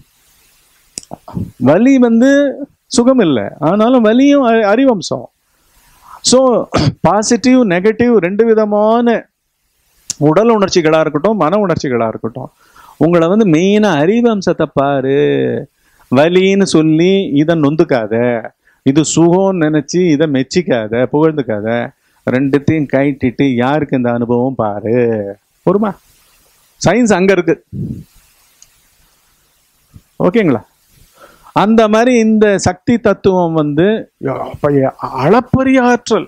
வலி வந்து சுகம் இல்லை, ஆனாலும் வலியும் அறிவு அம்சம். ஸோ பாசிட்டிவ் நெகட்டிவ் ரெண்டு விதமான உடல் உணர்ச்சிகளா இருக்கட்டும், மன உணர்ச்சிகளா இருக்கட்டும், உங்களை வந்து மெயினா அறிவு அம்சத்தை பாரு. வலின்னு சொல்லி இதை நொந்துக்காத, இது சுகம்னு நினைச்சு இதை மெச்சிக்காத, புகழ்ந்துக்காத. ரெண்டுத்தையும் கைட்டிட்டு யாருக்கு இந்த அனுபவம் பாரு. ஒருமா சயின்ஸ் அங்க இருக்கு. ஓகேங்களா? அந்த மாதிரி இந்த சக்தி தத்துவம் வந்து அளப்பரிய ஆற்றல்.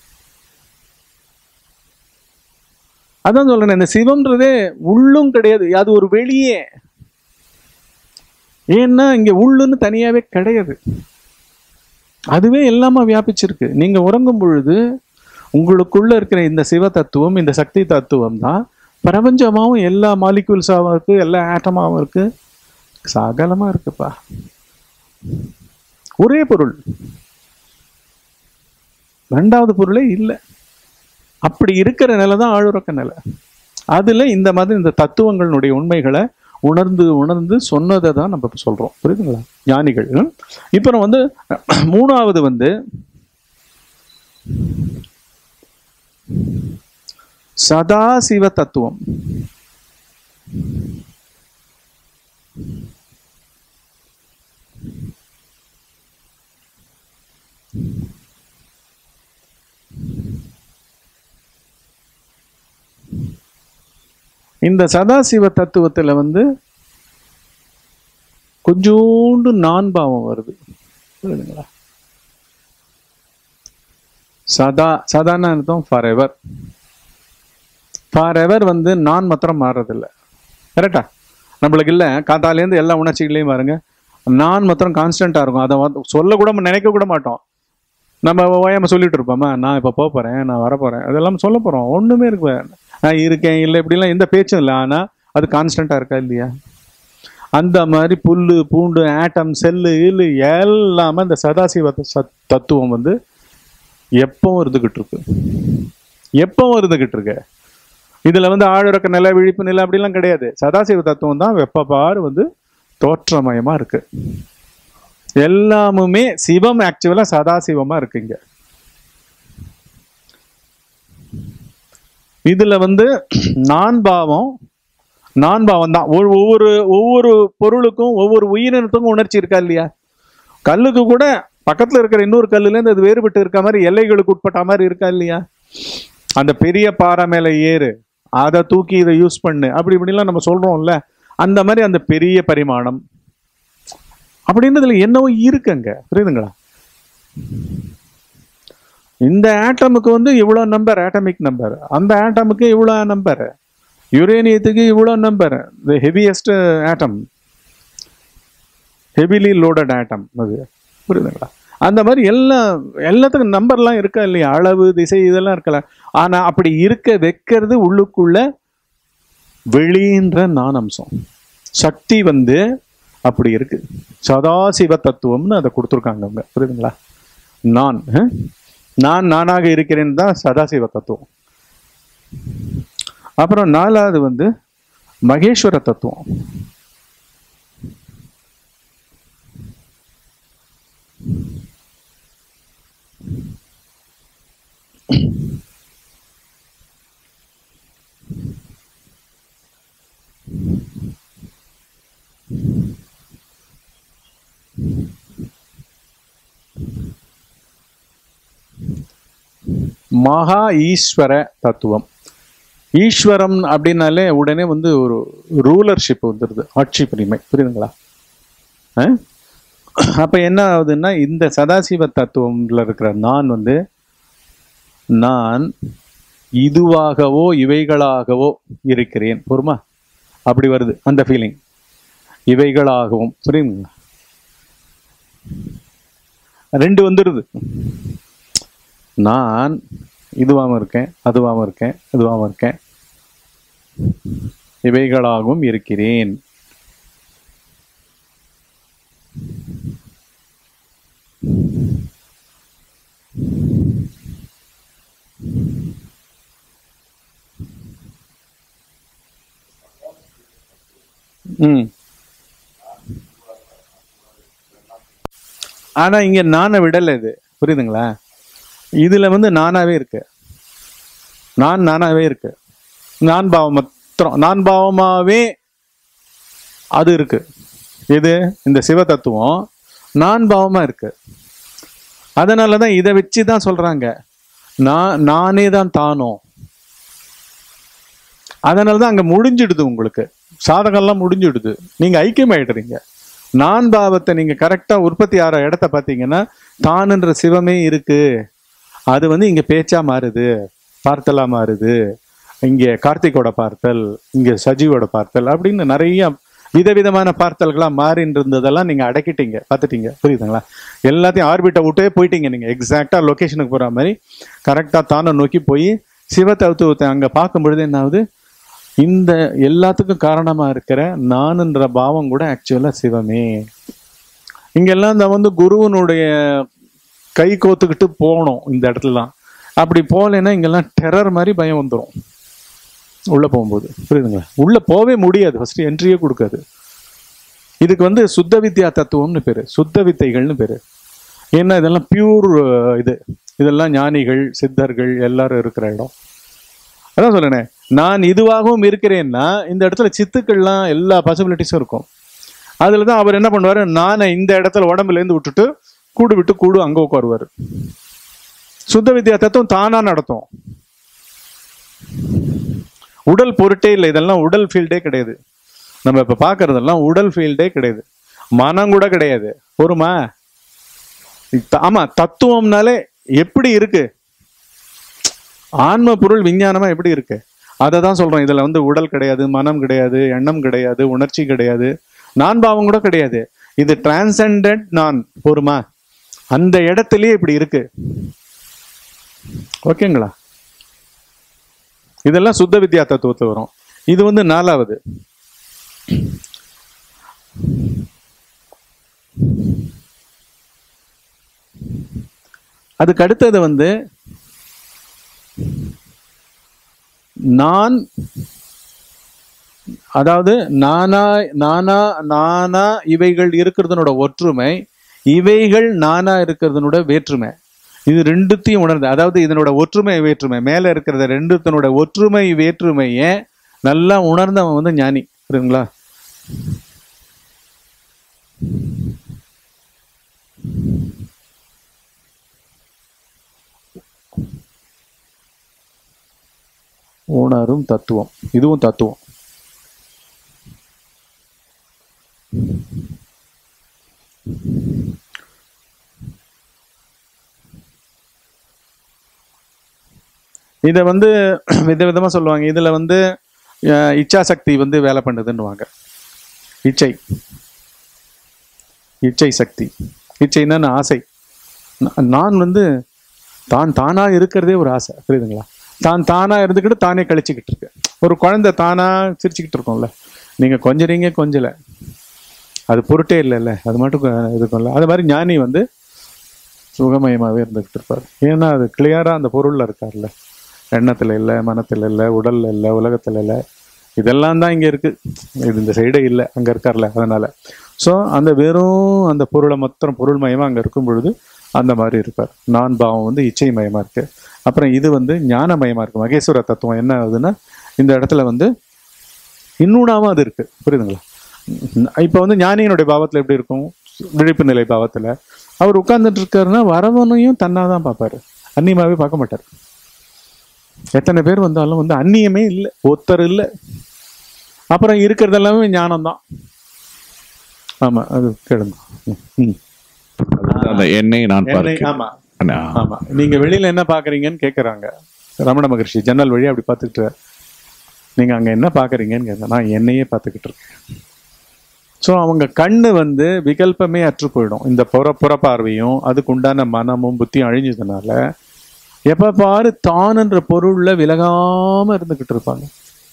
அதான் சொல்றேன், இந்த சிவம்ன்றதே உள்ளும் கிடையாது, அது ஒரு வெளியே. ஏன்னா இங்க உள்ளுன்னு தனியாவே கிடையாது, அதுவே எல்லாமே வியாபிச்சிருக்கு. நீங்க உறங்கும் பொழுது உங்களுக்குள்ள இருக்கிற இந்த சிவ தத்துவம், இந்த சக்தி தத்துவம் தான் பிரபஞ்சமாவும் எல்லா மாலிகுல்ஸாவும் இருக்கு, எல்லா ஆட்டமாவும் இருக்கு, சகலமா இருக்குப்பா. ஒரே பொருள், ரெண்டாவது பொருளே இல்லை. அப்படி இருக்கிற நிலை தான் ஆழுறக்க நிலை. அதுல இந்த மாதிரி இந்த தத்துவங்களுடைய உண்மைகளை உணர்ந்து உணர்ந்து சொன்னதை தான் நம்ம சொல்றோம். புரியுதுங்களா ஞானிகள்? இப்ப நம்ம வந்து மூணாவது வந்து சதாசிவ தத்துவம். இந்த சதாசிவ தத்துவத்துல வந்து கொஞ்சோண்டு நான் பாவம் வருது. புரியுதுங்களா? சதா சதான்னு அர்த்தம் ஃபார் எவர். ஃபார் எவர் வந்து நான் மாத்திரம் மாறுறதில்லை. கரெக்டா? நம்மளுக்கு இல்லை, காத்தாலேருந்து எல்லா உணர்ச்சிகளையும் பாருங்க, நான் மாத்திரம் கான்ஸ்டன்டா இருக்கும். அதை சொல்ல கூட நினைக்க கூட மாட்டோம். நம்ம ஓயாம சொல்லிட்டு இருப்போமா, நான் இப்போ போக போறேன், நான் வரப்போறேன், அதெல்லாம் சொல்ல போறோம். ஒண்ணுமே இருக்கு, நான் இருக்கேன் இல்லை இப்படிலாம் எந்த பேச்சும் இல்லை. ஆனா அது கான்ஸ்டன்டா இருக்கா இல்லையா? அந்த மாதிரி புல்லு பூண்டு ஆட்டம் செல்லு இல்லு எல்லாமே இந்த சதாசிவ தத்துவம் வந்து எப்பவும் இருந்துகிட்டு இருக்கு, எப்பவும் இருந்துகிட்டு இருக்கு. இதுல வந்து ஆழறக்க நிலை, விழிப்பு நிலை அப்படிலாம் கிடையாது. சதாசிவ தத்துவம் தான் வெப்பப்பாறு வந்து தோற்றமயமா இருக்கு. எல்லாமுமே சிவம் ஆக்சுவலா சதாசிவமா இருக்குங்க. இதுல வந்து நான் பாவம் நான் பாவம் தான். ஒவ்வொரு ஒவ்வொரு பொருளுக்கும் ஒவ்வொரு உயிரினத்துக்கும் உணர்ச்சி இருக்கா இல்லையா? கல்லுக்கு கூட பக்கத்துல இருக்கிற இன்னொரு கல்லுல இருந்து அது வேறுபட்டு இருக்க மாதிரி, எல்லைகளுக்கு உட்பட்ட மாதிரி இருக்கா இல்லையா? அந்த பெரிய பாறை மேல ஏறு, அதை தூக்கி இதை யூஸ் பண்ணு, அப்படி இப்படிலாம் நம்ம சொல்றோம்ல. அந்த மாதிரி அந்த பெரிய பரிமாணம் அப்படின்றதுல என்னவோ இருக்குங்க. புரியுதுங்களா? இந்த ஆட்டமுக்கு வந்து இவ்வளவு நம்பர், ஆட்டமிக் நம்பர், அந்த ஆட்டமுக்கு இவ்வளவு நம்பர், யுரேனியத்துக்கு இவ்வளவு நம்பர், the heaviest atom, heavily loaded atom அது. புரியுதுங்களா? அந்த மாதிரி எல்லாம் எல்லாத்துக்கும் நம்பர்லாம் இருக்கா இல்லையா? அளவு திசை இதெல்லாம் இருக்கல. ஆனா அப்படி இருக்க வைக்கிறது உள்ளுக்குள்ள வெளின்ற நான் அம்சம். சக்தி வந்து அப்படி இருக்கு. சதாசிவ தத்துவம்னு அதை கொடுத்துருக்காங்க அவங்க. புரியுதுங்களா? நான் நான் நானாக இருக்கிறேன் தான் சதாசிவ தத்துவம். அப்புறம் நாலாவது வந்து மகேஸ்வர தத்துவம். மகா ஈஸ்வர தத்துவம். ஈஸ்வரம் அப்படின்னாலே உடனே வந்து ஒரு ரூலர்ஷிப் வந்துடுது, ஆட்சி பிரிமை. புரியுதுங்களா? அப்ப என்ன ஆகுதுன்னா, இந்த சதாசிவ தத்துவம்ல இருக்கிற நான் வந்து நான் இதுவாகவோ இவைகளாகவோ இருக்கிறேன். பொறுமா அப்படி வருது அந்த ஃபீலிங், இவைகளாகவும். புரியுதுங்களா? ரெண்டு வந்துடுது. நான் இதுவாகவும் இருக்கேன், அதுவாகவும் இருக்கேன், இதுவாகவும் இருக்கேன், இவைகளாகவும் இருக்கிறேன். ம். ஆனா இங்க நானை விடல, இது புரியுதுங்களா? இதுல வந்து நானாவே இருக்கு, நான் நானாவே இருக்கு, நான் பாவம் மாத்திரம், நான் பாவமாவே அது இருக்கு. இது இந்த சிவ தத்துவம் நான் பாவமா இருக்கு. அதனாலதான் இதை வச்சுதான் சொல்றாங்க நான் நானே தான் தானோ. அதனாலதான் அங்க முடிஞ்சிடுது, உங்களுக்கு சாதகம்லாம் முடிஞ்சிடுது, நீங்க ஐக்கியமாயிடுறீங்க. நான் பாவத்தை நீங்க கரெக்டா உற்பத்தி ஆகிற இடத்த பார்த்தீங்கன்னா தானுன்ற சிவமே இருக்கு. அது வந்து இங்க பேச்சா மாறுது, பார்த்தலா மாறுது, இங்க கார்த்திகோட பார்த்தல், இங்க சஜீவோட பார்த்தல் அப்படின்னு நிறைய விதவிதமான பார்த்தல்களா மாறின்னு இருந்ததெல்லாம் நீங்க அடக்கிட்டீங்க, பார்த்துட்டீங்க, புரியுதுங்களா? எல்லாத்தையும் ஆர்பிட்டை விட்டே போயிட்டீங்க நீங்க. எக்ஸாக்டா லொகேஷனுக்கு போற மாதிரி கரெக்டா தானே நோக்கி போய் சிவ தத்துவத்தை அங்க பார்க்கும் பொழுது என்ன ஆகுது, இந்த எல்லாத்துக்கும் காரணமா இருக்கிற நானுன்ற பாவம் கூட ஆக்சுவலா சிவமே. இங்கெல்லாம் இந்த வந்து குருவனுடைய கை கோத்துக்கிட்டு போகணும் இந்த இடத்துலலாம். அப்படி போகலைன்னா இங்கெல்லாம் டெரர் மாதிரி பயம் வந்துடும் உள்ள போகும்போது, புரியுதுங்களா? உள்ள போவே முடியாது, ஃபர்ஸ்ட் என்ட்ரியே கொடுக்காது. இதுக்கு வந்து சுத்த வித்யா தத்துவம்னு பேரு, சுத்த வித்தைகள்னு பேரு. ஏன்னா இதெல்லாம் பியூர் இது, இதெல்லாம் ஞானிகள் சித்தர்கள் எல்லாரும் இருக்கிற இடம். அதான் சொல்றேனே, நான் இதுவாகவும் இருக்கிறேன்னா இந்த இடத்துல சித்துக்கள்லாம் எல்லா பாசிபிலிட்டிஸும் இருக்கும். அதுல தான் அவர் என்ன பண்ணுவாரு, நானை இந்த இடத்துல உடம்புல இருந்து விட்டுட்டு கூடு விட்டு கூடு அங்க உட்காருவாரு. சுத்த வித்யா தத்துவம் தானா நடத்தும். உடல் பொருட்டே இல்லை, இதெல்லாம் உடல் ஃபீல்டே கிடையாது. நம்ம இப்ப பாக்குறதெல்லாம் உடல் ஃபீல்டே கிடையாது, மனம் கூட கிடையாது. பொறுமா? ஆமா, தத்துவம்னாலே எப்படி இருக்கு, ஆன்ம பொருள் விஞ்ஞானமா எப்படி இருக்கு, அதை தான் சொல்றோம். இதுல வந்து உடல் கிடையாது, மனம் கிடையாது, எண்ணம் கிடையாது, உணர்ச்சி கிடையாது, நான் பாவம் கூட கிடையாது. இது டிரான்செண்டன்ட் நான். பொறுமா? அந்த இடத்துலயே இப்படி இருக்கு. ஓகேங்களா? இதெல்லாம் சுத்த வித்யா தத்துவத்தை வரும். இது வந்து நாலாவது. அதுக்கு அடுத்தது வந்து நான், அதாவது நானா நானா நானா இவைகள் இருக்கிறதுனோட ஒற்றுமை, இவைகள் நானா இருக்கிறதுனோட வேற்றுமை. இது ரெண்டுத்தையும் உணர்ந்து, அதாவது இதனோட ஒற்றுமை வேற்றுமை, மேல இருக்கிறத ரெண்டுத்தனோட ஒற்றுமை வேற்றுமைய நல்லா உணர்ந்தவன் வந்து ஞானி, புரியுங்களா? உணரும் தத்துவம், இதுவும் தத்துவம். இத வந்து விதவிதமா சொல்லுவாங்க. இதுல வந்து இச்சா சக்தி வந்து வேலை பண்ணுதுன்னுவாங்க. இச்சை, இச்சை சக்தி. இச்சைன்னா ஆசை. நான் வந்து தான் தானா இருக்கிறதே ஒரு ஆசை, புரியுதுங்களா? தான் தானா இருந்துக்கிட்டு தானே கழிச்சுக்கிட்டு இருக்கு. ஒரு குழந்தை தானா சிரிச்சுக்கிட்டு இருக்கோம்ல, நீங்க கொஞ்சறீங்க கொஞ்சல, அது பொருட்டே இல்லைல்ல, அது மட்டும் இருக்கும்ல. அது மாதிரி ஞானி வந்து சுகமயமாவே இருந்துகிட்டு இருப்பாரு. ஏன்னா அது கிளியரா அந்த பொருள்ல இருக்கார்ல, எண்ணத்துல இல்லை, மனத்துல இல்லை, உடல்ல இல்லை, உலகத்துல இல்லை, இதெல்லாம் தான் இங்க இருக்கு. இது இந்த சைடே இல்லை, அங்க இருக்கார்ல. அதனால ஸோ அந்த வெறும் அந்த பொருளை மொத்தம் பொருள் மயமா அங்க இருக்கும் பொழுது அந்த மாதிரி இருப்பார். நான் பாவம் வந்து இச்சை மயமா இருக்கு. அப்புறம் இது வந்து ஞான மயமா இருக்கு. மகேஸ்வர தத்துவம் என்ன ஆகுதுன்னா இந்த இடத்துல வந்து இன்னூடாவும் அது இருக்கு, புரியுதுங்களா? இப்ப வந்து ஞானியினுடைய பாவத்துல எப்படி இருக்கும், விழிப்பு நிலை பாவத்துல அவர் உட்கார்ந்துட்டு இருக்காருன்னா வரவனையும் தன்னாதான் பார்ப்பாரு, அந்நியமாவே பார்க்க மாட்டார். எத்தனை பேர் வந்தாலும் வந்து அந்நியமே இல்லை, ஒத்தர் இல்லை. அப்புறம் இருக்கிறது எல்லாமே ஞானம்தான். ஆமா, அது கேளுங்க. என்னை நான் ஆமா ஆமா நீங்க வெளியில என்ன பாக்குறீங்கன்னு கேக்குறாங்க ரமண மகர்ஷி. ஜன்னல் வழி அப்படி பார்த்துக்கிட்டு, நீங்க அங்க என்ன பாக்குறீங்கன்னு கேட்க, நான் என்னையே பார்த்துக்கிட்டு இருக்கேன். ஸோ அவங்க கண்ணு வந்து விகல்பமே அற்று போயிடும். இந்த புற புறப்பார்வையும் அதுக்கு உண்டான மனமும் புத்தியும் அழிஞ்சதுனால எப்ப பாரு தானுன்ற பொருள்ல விலகாம இருந்துகிட்டு இருப்பாங்க.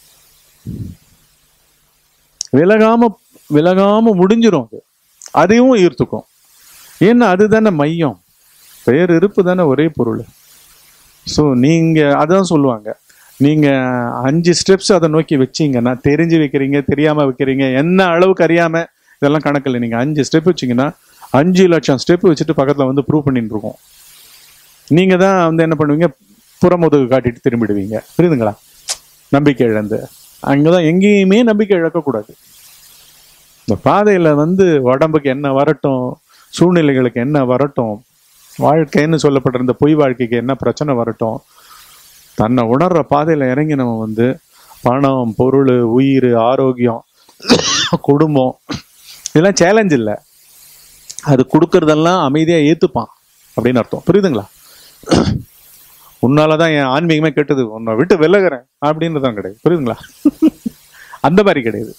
விலகாம விலகாம முடிஞ்சிரும். அது அதையும் ஈர்த்துக்கும். ஏன்னா அதுதானே மையம், பேர் இருப்பு தானே ஒரே பொருள். ஸோ நீங்க அதான் சொல்லுவாங்க, நீங்க அஞ்சு ஸ்டெப்ஸ் அதை நோக்கி வச்சீங்கன்னா, தெரிஞ்சு வைக்கிறீங்க தெரியாம வைக்கிறீங்க என்ன அளவுக்கு அறியாம இதெல்லாம் கணக்கில்லை. நீங்க அஞ்சு ஸ்டெப் வச்சீங்கன்னா அஞ்சு லட்சம் ஸ்டெப் வச்சுட்டு பக்கத்துல வந்து ப்ரூவ் பண்ணிட்டு இருக்கோம். நீங்க தான் வந்து என்ன பண்ணுவீங்க, புறமுதுகு காட்டிட்டு திரும்பிடுவீங்க. புரியுதுங்களா? நம்பிக்கை இழந்து அங்கதான் எங்கேயுமே நம்பிக்கை இழக்கக்கூடாது. இந்த பாதையில வந்து உடம்புக்கு என்ன வரட்டும், சூழ்நிலைகளுக்கு என்ன வரட்டும், வாழ்க்கைன்னு சொல்லப்படுற இந்த பொய் வாழ்க்கைக்கு என்ன பிரச்சனை வரட்டும், தன்னை உணர்ற பாதையில இறங்கி நம்ம வந்து பணம், பொருள், உயிர், ஆரோக்கியம், குடும்பம் இதெல்லாம் சேலஞ்ச் இல்லை. அது கொடுக்கறதெல்லாம் அமைதியா ஏத்துப்பான் அப்படின்னு அர்த்தம். புரியுதுங்களா? உன்னாலதான் என் ஆன்மீகமே கெட்டது, உன்னை விட்டு விலகுறேன் அப்படின்றதான் கிடையாது. புரியுதுங்களா? அந்த மாதிரி கிடையாது.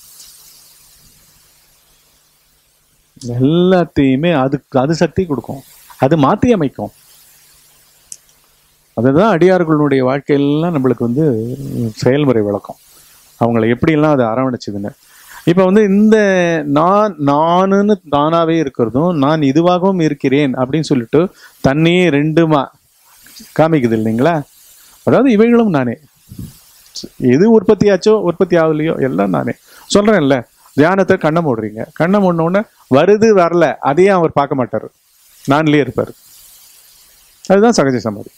எல்லாத்தையுமே அதுக்கு அது சக்தி கொடுக்கும், அது மாற்றி அமைக்கும். அதுதான் அடியார்களுடைய வாழ்க்கையெல்லாம் நம்மளுக்கு வந்து செயல்முறை விளக்கம், அவங்கள எப்படியெல்லாம் அதை அரவணைச்சதுன்னு. இப்போ வந்து இந்த நான் நானுன்னு தானாவே இருக்கிறதும், நான் இதுவாகவும் இருக்கிறேன் அப்படின்னு சொல்லிட்டு தண்ணியே ரெண்டுமா காமிக்குது இல்லைங்களா? அதாவது இவைகளும் நானே, எது உற்பத்தி ஆச்சோ உற்பத்தி ஆகலையோ எல்லாம் நானே. சொல்றேன்ல, தியானத்தை கண்ணை மூடுறீங்க, கண்ணை மூடினோடனே வருது வரல அதையும் அவர் பார்க்க மாட்டார், நான்லயே இருப்பார். அதுதான் சகஜ சமாதி.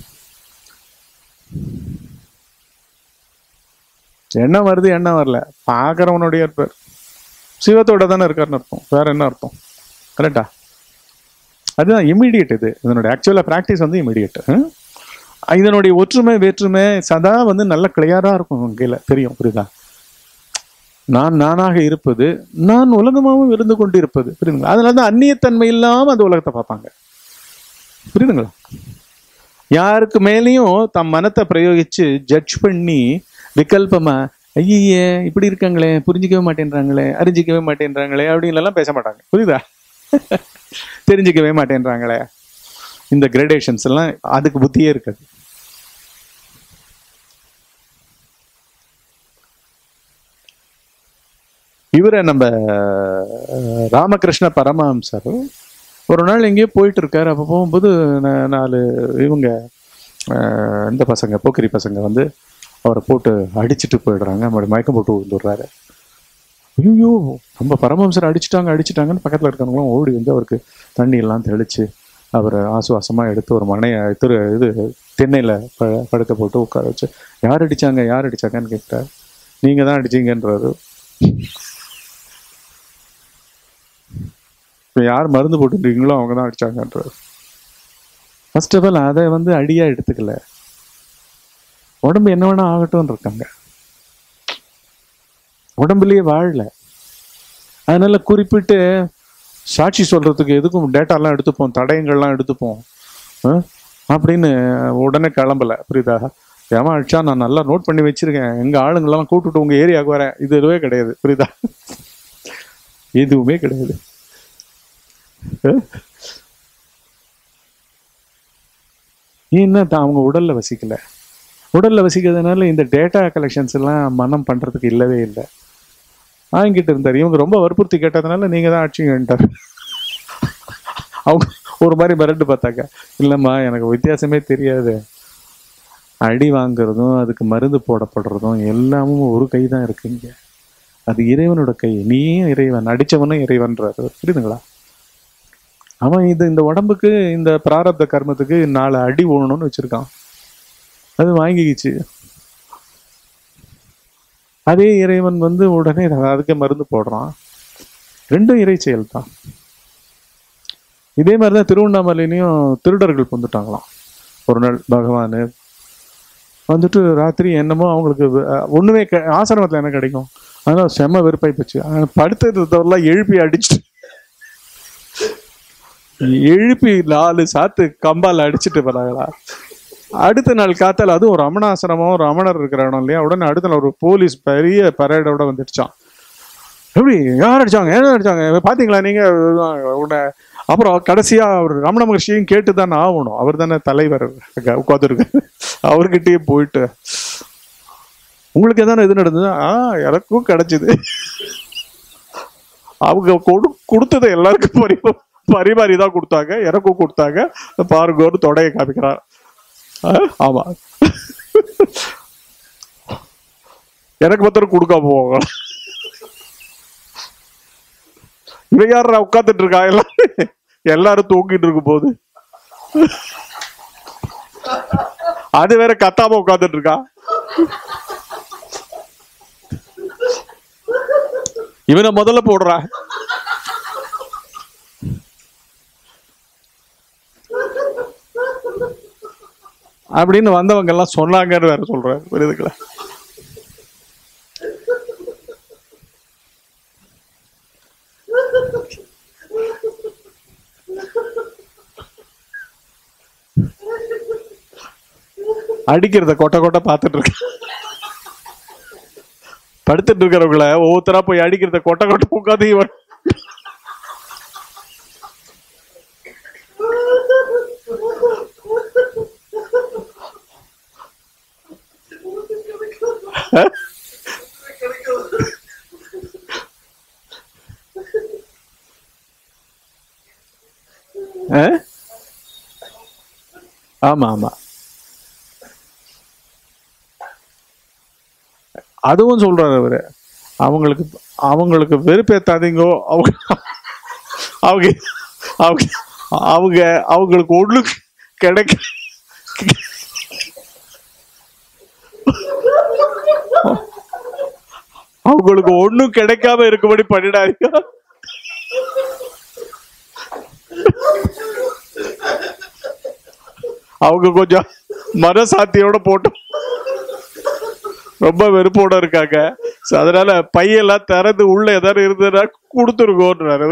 எண்ணம் வருது எண்ணம் வரல பார்க்கறவனுடைய இருப்பார், சிவத்தோட தானே இருக்காருன்னு அர்த்தம், வேற என்ன அர்த்தம்? கரெக்டா? அதுதான் இம்மிடியட். இது இதனுடைய ஆக்சுவலா பிராக்டிஸ் வந்து இம்மிடியட். இதனுடைய ஒற்றுமை வேற்றுமை சதா வந்து நல்ல கிளியரா இருக்கும் கையில தெரியும். புரியுதா? நான் நானாக இருப்பது, நான் உலகமாகவும் இருந்து கொண்டு இருப்பது. புரியுதுங்களா? அதனாலதான் அந்நியத்தன்மை இல்லாம அந்த உலகத்தை பார்ப்பாங்க. புரியுதுங்களா? யாருக்கு மேலேயும் தம் மனத்தை பிரயோகிச்சு ஜட்ஜ் பண்ணி விகல்பமா ஐயே இப்படி இருக்காங்களே, புரிஞ்சிக்கவே மாட்டேன்றாங்களே, அறிஞ்சிக்கவே மாட்டேன்றாங்களே அப்படின்னு எல்லாம் பேச மாட்டாங்க. புரியுதா? தெரிஞ்சுக்கவே மாட்டேன்றாங்களே, இந்த கிரேடேஷன்ஸ் எல்லாம் அதுக்கு புத்தியே இருக்காது. இவரை நம்ம ராமகிருஷ்ண பரமஹம்சர் ஒரு நாள் எங்கேயோ போயிட்டு இருக்காரு. அப்போ போகும்போது நாலு இவங்க இந்த பசங்க போக்கிரி பசங்க வந்து அவரை போட்டு அடிச்சுட்டு போயிடுறாங்க. அவருடைய மயக்கம் போட்டு விழுந்துடுறாரு. ஐயோ நம்ம பரமஹம்சர் அடிச்சுட்டாங்க அடிச்சுட்டாங்கன்னு பக்கத்தில் இருக்கிறவங்களும் ஓடி வந்து அவருக்கு தண்ணி எல்லாம் தெளிச்சு அவரை ஆசுவாசமாக எடுத்து ஒரு மனைய திரு இது தென்னையில் ப படுக்க போட்டு உட்கார வச்சு, யார் அடித்தாங்க யார் அடித்தாங்கன்னு கேட்டார். நீங்கள் தான் அடிச்சிங்கன்றாரு. இப்போ யார் மருந்து போட்டுருக்கீங்களோ அவங்க தான் அடித்தாங்கன்றார். ஃபர்ஸ்ட் ஆஃப் ஆல் அதை வந்து அடியாக எடுத்துக்கல, உடம்பு என்ன வேணா ஆகட்டும் இருக்காங்க, உடம்புலயே வாழல. அதனால குறிப்பிட்டு சாட்சி சொல்றதுக்கு எதுக்கும் டேட்டாலாம் எடுத்துப்போம், தடயங்கள்லாம் எடுத்துப்போம் அப்படின்னு உடனே கிளம்பல. புரியுதா? ஏமா அடிச்சா நான் நல்லா நோட் பண்ணி வச்சிருக்கேன், எங்க ஆளுங்கெல்லாம் கூப்பிட்டுட்டு உங்க ஏரியாவுக்கு வரேன், இது எதுவே கிடையாது. புரியுதா? எதுவுமே கிடையாது. ஏன்னா அவங்க உடல்ல வசிக்கல. உடல்ல வசிக்கிறதுனால இந்த டேட்டா கலெக்ஷன்ஸ் எல்லாம் மனம் பண்றதுக்கு இல்லவே இல்லை. வாங்கிட்டு இருந்தார். இவங்க ரொம்ப வற்புறுத்தி கேட்டதுனால நீங்க தான் ஆட்சிங்கன்ட்டார். அவங்க ஒரு மாதிரி மிரண்டு பார்த்தாங்க. இல்லைம்மா எனக்கு வித்தியாசமே தெரியாது, அடி வாங்குறதும் அதுக்கு மருந்து போடப்படுறதும் எல்லாமும் ஒரு கை தான் இருக்குங்க, அது இறைவனோட கை, நீயும் இறைவன், அடிச்சவனும் இறைவன்றாரு. புரியுதுங்களா? அவன் இது இந்த உடம்புக்கு இந்த பிராரப்த கர்மத்துக்கு நாலு அடி ஓடணும்னு வச்சிருக்கான், அது வாங்கிக்கிச்சு. அதே இறைவன் வந்து உடனே அதுக்கு மருந்து போடுறான். ரெண்டும் இறை செயல் தான். இதே மாதிரிதான் திருவண்ணாமலையிலையும் திருடர்கள் வந்துட்டாங்களாம். ஒரு நாள் பகவான் வந்துட்டு ராத்திரி என்னமோ அவங்களுக்கு ஒண்ணுமே ஆசிரமத்துல என்ன கிடைக்கும், அதனால செம்ம வெறுப்பாய் போச்சு. படுத்ததெல்லாம் எழுப்பி அடிச்சுட்டு எழுப்பி நாலு சாத்து கம்பால் அடிச்சுட்டு போறாங்களா. அடுத்த நாள் காத்தால், அதுவும் ஒரு ரமணாசிரமம் ரமணர் இருக்கிற இடம் இல்லையா, உடனே அடுத்த நாள் ஒரு போலீஸ் பெரிய பரேடோட வந்துடுச்சான். எப்படி யார் அடிச்சாங்க என்ன அடிச்சாங்க பாத்தீங்களா நீங்க உடனே. அப்புறம் கடைசியா அவர் ரமண மகர்ஷியும் கேட்டுதானே ஆகணும், அவர் தானே தலைவர் உட்காந்துருக்கு, அவர்கிட்டயே போயிட்டு உங்களுக்கு எதான இது நடந்தது, ஆஹ் எனக்கும் கிடைச்சது, அவங்க கொடு கொடுத்ததை எல்லாருக்கும் பரி பரிமாறி தான் கொடுத்தாங்க, எனக்கும் கொடுத்தாங்க பாருங்கன்னு தொடையை காமிக்கிறார். ஆமா எனக்கு பத்திரம் கொடுக்காம போவாங்க. இவன் யாரா உட்காந்துட்டு இருக்கா? எல்லாரும் எல்லாரும் தூங்கிட்டு இருக்கும் போது அது வேற கத்தாம உட்காந்துட்டு இருக்கா. இவனை முதல்ல போடுறா. அப்படின்னு வந்தவங்க எல்லாம் சொன்னாங்கன்னு வேற சொல்றாரு. புரியுதுங்களா? அடிக்கிறத கொட்ட கொட்ட பார்த்துட்டு இருக்க, படுத்துட்டு இருக்கிறவங்கள ஒவ்வொருத்தரா போய் அடிக்கிறத கொட்ட கொட்ட உட்காந்து இவன் ஆமா ஆமா அதுவும் சொல்றாரு அவரு. அவங்களுக்கு அவங்களுக்கு வெறுப்பேத்தாதீங்கோ. அவங்க அவங்க அவங்க அவங்க அவங்களுக்கு ஒண்ணு கிடைக்க அவங்களுக்கு ஒண்ணும் கிடைக்காம இருக்கும்படி பண்ணிடாதீங்க. அவங்க கொஞ்சம் மனசாத்தியோட போட்டு ரொம்ப வெறுப்போட இருக்காங்க. அதனால பையெல்லாம் திறந்து உள்ள ஏதாவது இருந்ததுன்னா கொடுத்துருக்கோன்றாரு.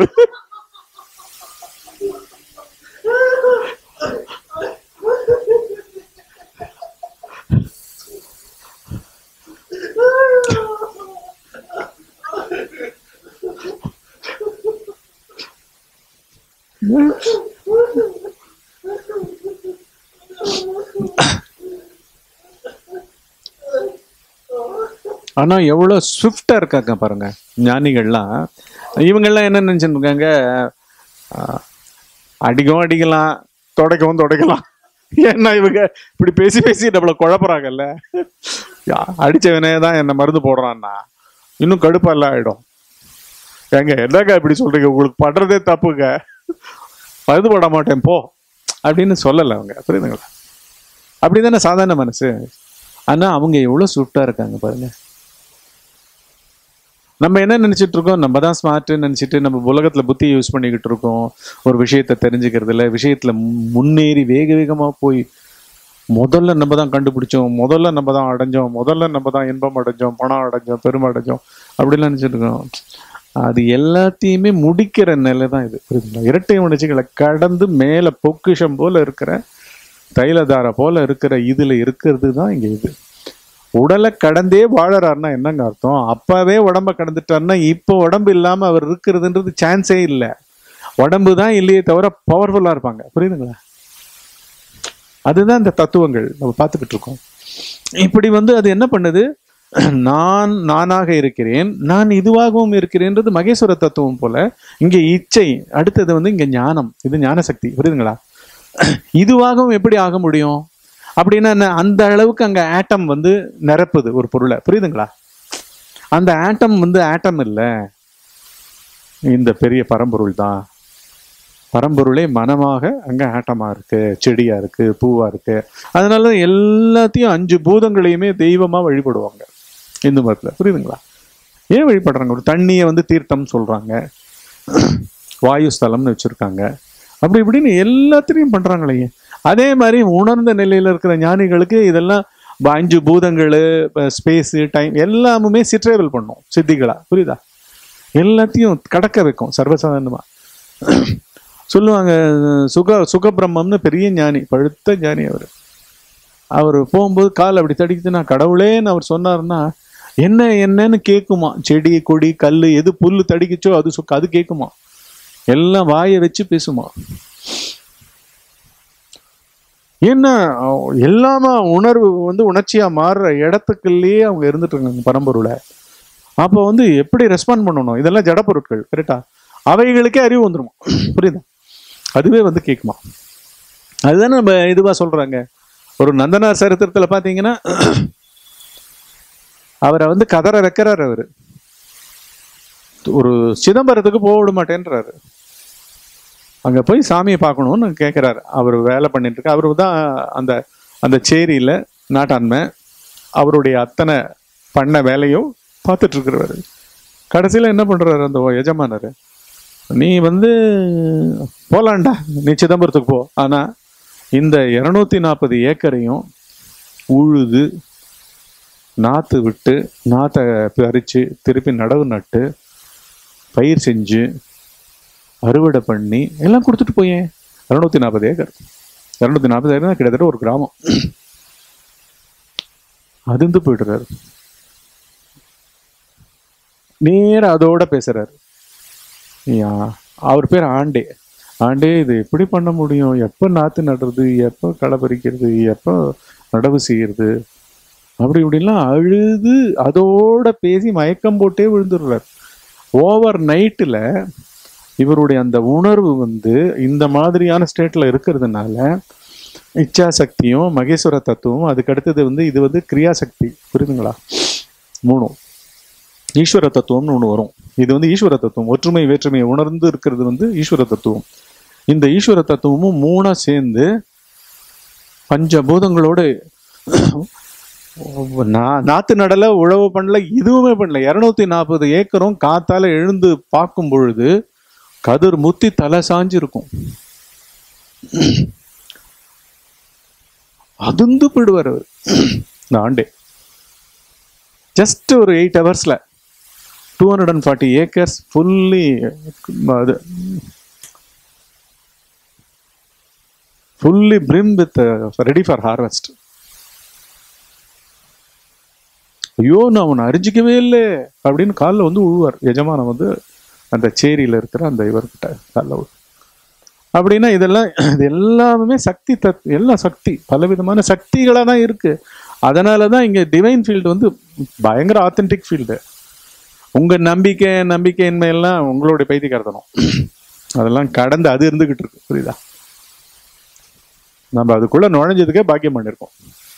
ஆனா எவ்வளவு ஸ்விஃப்டா இருக்காங்க பாருங்க ஞானிகள்லாம். இவங்கெல்லாம் என்ன நினைச்சுட்டு இருக்காங்க, அடிக்கவும் அடிக்கலாம், தொடக்கவும் தொடக்கலாம். ஏன்னா இவங்க இப்படி பேசி பேசி நம்மள குழப்பறாங்கல்ல. அடிச்சவனே தான் என்ன மருந்து போடுறான்னா இன்னும் கடுப்பா எல்லாம் ஆயிடும். ஏங்க என்னங்க இப்படி சொல்றீங்க, உங்களுக்கு பண்றதே தப்புங்க, மருந்து போட மாட்டேன் போ அப்படின்னு சொல்லல அவங்க. புரியுதுங்களா? அப்படிதானே சாதாரண மனசு. ஆனா அவங்க எவ்வளவு ஸ்விஃப்டா இருக்காங்க பாருங்க. நம்ம என்ன நினைச்சிட்டு இருக்கோம், நம்ம தான் ஸ்மார்ட்னு நினைச்சிட்டு நம்ம உலகத்துல புத்தி யூஸ் பண்ணிக்கிட்டு இருக்கோம். ஒரு விஷயத்த தெரிஞ்சுக்கிறதுல விஷயத்துல முன்னேறி வேக வேகமா போய் முதல்ல நம்ம தான் கண்டுபிடிச்சோம், முதல்ல நம்ம தான் அடைஞ்சோம், முதல்ல நம்ம தான் இன்பம் அடைஞ்சோம், பணம் அடைஞ்சோம், பெருமை அடைஞ்சோம் அப்படிலாம் நினைச்சிட்டு இருக்கோம். அது எல்லாத்தையுமே முடிக்கிற நிலை தான் இது. புரியுதுங்களா? இரட்டை உணர்ச்சிகளை கடந்து மேல பொக்கிஷம் போல இருக்கிற தைலதார போல இருக்கிற இதுல இருக்கிறது தான் இங்க இது. உடலை கடந்தே வாழறாருன்னா என்னங்க அர்த்தம்? அப்பவே உடம்ப கடந்துட்டாருன்னா இப்போ உடம்பு இல்லாம அவர் இருக்கிறதுன்றது சான்ஸே இல்லை. உடம்பு தான் இல்லையே தவிர பவர்ஃபுல்லா இருப்பாங்க. புரியுதுங்களா? அதுதான் இந்த தத்துவங்கள் நம்ம பார்த்துக்கிட்டு இருக்கோம். இப்படி வந்து அது என்ன பண்ணுது, நான் நானாக இருக்கிறேன், நான் இதுவாகவும் இருக்கிறேன்றது மகேஸ்வர தத்துவம் போல. இங்க இச்சை, அடுத்தது வந்து இங்க ஞானம், இது ஞான சக்தி. புரியுதுங்களா? இதுவாகவும் எப்படி ஆக முடியும் அப்படின்னா என்ன, அந்த அளவுக்கு அங்க ஆட்டம் வந்து நிரப்புது ஒரு பொருளை. புரியுதுங்களா? அந்த ஆட்டம் வந்து ஆட்டம் இல்லை, இந்த பெரிய பரம்பொருள் தான். பரம்பொருளே மனமாக அங்க ஆட்டமா இருக்கு, செடியா இருக்கு, பூவா இருக்கு. அதனால எல்லாத்தையும் அஞ்சு பூதங்களையுமே தெய்வமா வழிபடுவாங்க இந்து மதத்துல. புரியுதுங்களா? ஏன் வழிபடுறாங்க? ஒரு தண்ணியை வந்து தீர்த்தம் சொல்றாங்க, வாயு ஸ்தலம்னு வச்சிருக்காங்க, அப்படி இப்படின்னு எல்லாத்திலையும் பண்றாங்களே. அதே மாதிரி உணர்ந்த நிலையில இருக்கிற ஞானிகளுக்கு இதெல்லாம் அஞ்சு பூதங்கள், ஸ்பேஸ், டைம் எல்லாமுமே சிற்றேவல் பண்ணும் சித்திகளா. புரியுதா? எல்லாத்தையும் கடக்க வைக்கும் சர்வசாதாரணமா. சொல்லுவாங்க சுக சுகபிரம்மம்னு பெரிய ஞானி, பழுத்த ஞானி. அவர் அவர் போகும்போது கால் அப்படி தடிக்குதுன்னா கடவுளேன்னு அவர் சொன்னார்னா என்ன என்னன்னு கேட்குமா. செடி கொடி கல் எது புல்லு தடிக்குச்சோ அது சுக்க அது கேட்குமா. எல்லாம் வாயை வச்சு பேசுமா. ஏன்னா எல்லாமே உணர்வு வந்து உணர்ச்சியா மாறுற இடத்துக்குள்ளேயே அவங்க இருந்துட்டு இருக்காங்க பரம்பொருளை. அப்போ வந்து எப்படி ரெஸ்பாண்ட் பண்ணணும்? இதெல்லாம் ஜட பொருட்கள். கரெக்டா? அவைகளுக்கே அறிவு வந்துருமா. புரியுதா? அதுவே வந்து கேட்குமா. அதுதானே நம்ம இதுவா சொல்றாங்க. ஒரு நந்தனார் சரித்திரத்துல பாத்தீங்கன்னா அவரை வந்து கதற வைக்கிறாரு. அவரு ஒரு சிதம்பரத்துக்கு போக விட மாட்டேன்றாரு. அங்க போய் சாமியை பார்க்கணும்னு கேட்கிறாரு. அவர் வேலை பண்ணிட்டு இருக்க அவரு தான் அந்த அந்த சேரியில நாட்டாண்மை. அவருடைய அத்தனை பண்ண வேலையும் பார்த்துட்டு இருக்கிறாரு. கடைசியில என்ன பண்றாரு அந்த எஜமானர், நீ வந்து போலாண்டா, நீ சிதம்பரத்துக்கு போ, ஆனா இந்த இருநூத்தி நாற்பது ஏக்கரையும் உழுது நாற்று விட்டு நாற்றை பறிச்சு திருப்பி நடவு நட்டு பயிர் செஞ்சு அறுவடை பண்ணி எல்லாம் கொடுத்துட்டு போயேன். இருநூத்தி நாற்பது ஏக்கர் இருநூத்தி நாற்பது ஏக்கர் கிட்டத்தட்ட ஒரு கிராமம். அதிர்ந்து போயிடுறாரு. நேரம் அதோட பேசுறாரு. அவர் பேர் ஆண்டே. ஆண்டே, இது எப்படி பண்ண முடியும்? எப்போ நாற்று நடுறது, எப்போ களை பறிக்கிறது, எப்போ நடவு செய்யறது, அப்படி இப்படிலாம் அழுது அதோட பேசி மயக்கம் போட்டே விழுந்துடுறார். ஓவர் நைட்டில் இவருடைய அந்த உணர்வு வந்து இந்த மாதிரியான ஸ்டேட்ல இருக்கிறதுனால இச்சா சக்தியும் மகேஸ்வர தத்துவம், அதுக்கு அடுத்தது வந்து இது வந்து கிரியாசக்தி, புரியுதுங்களா? மூணும் ஈஸ்வர தத்துவம்னு ஒன்று வரும். இது வந்து ஈஸ்வர தத்துவம், ஒற்றுமை வேற்றுமையை உணர்ந்து இருக்கிறது வந்து ஈஸ்வர தத்துவம். இந்த ஈஸ்வர தத்துவமும் மூணா சேர்ந்து பஞ்சபூதங்களோடு நாத்து நடல, உழவு பண்ணல, எதுவுமே பண்ணல. இருநூத்தி நாற்பது ஏக்கரும் காத்தால எழுந்து பார்க்கும் பொழுது கதிர் முத்தி தலை சாஞ்சு இருக்கும். அதிர்ந்து போயிடுவார் அவர். இந்த ஆண்டே ஜஸ்ட் ஒரு எயிட் ஹவர்ஸ்ல two hundred and forty acres fully அது fully brim with ready for harvest. ஐயோ, நான் அவனை அறிஞ்சிக்கவே இல்லை அப்படின்னு காலில் வந்து உழுவார் எஜமானம் வந்து அந்த சேரியில இருக்கிற அந்த இவர்கிட்ட காலில். அப்படின்னா இதெல்லாம் இது எல்லாமே சக்தி தத் எல்லாம் சக்தி, பலவிதமான சக்திகளாக தான் இருக்கு. அதனால தான் இங்கே டிவைன் ஃபீல்டு வந்து பயங்கர ஆத்தென்டிக் ஃபீல்டு. உங்க நம்பிக்கை நம்பிக்கையின்மை எல்லாம் உங்களுடைய பைத்தியக்காரத்தனம், அதெல்லாம் கடந்து அது இருந்துகிட்டு இருக்கு, புரியுதா? நம்ம அதுக்குள்ள நுழைஞ்சதுக்கே பாக்கியம் பண்ணிருக்கோம்.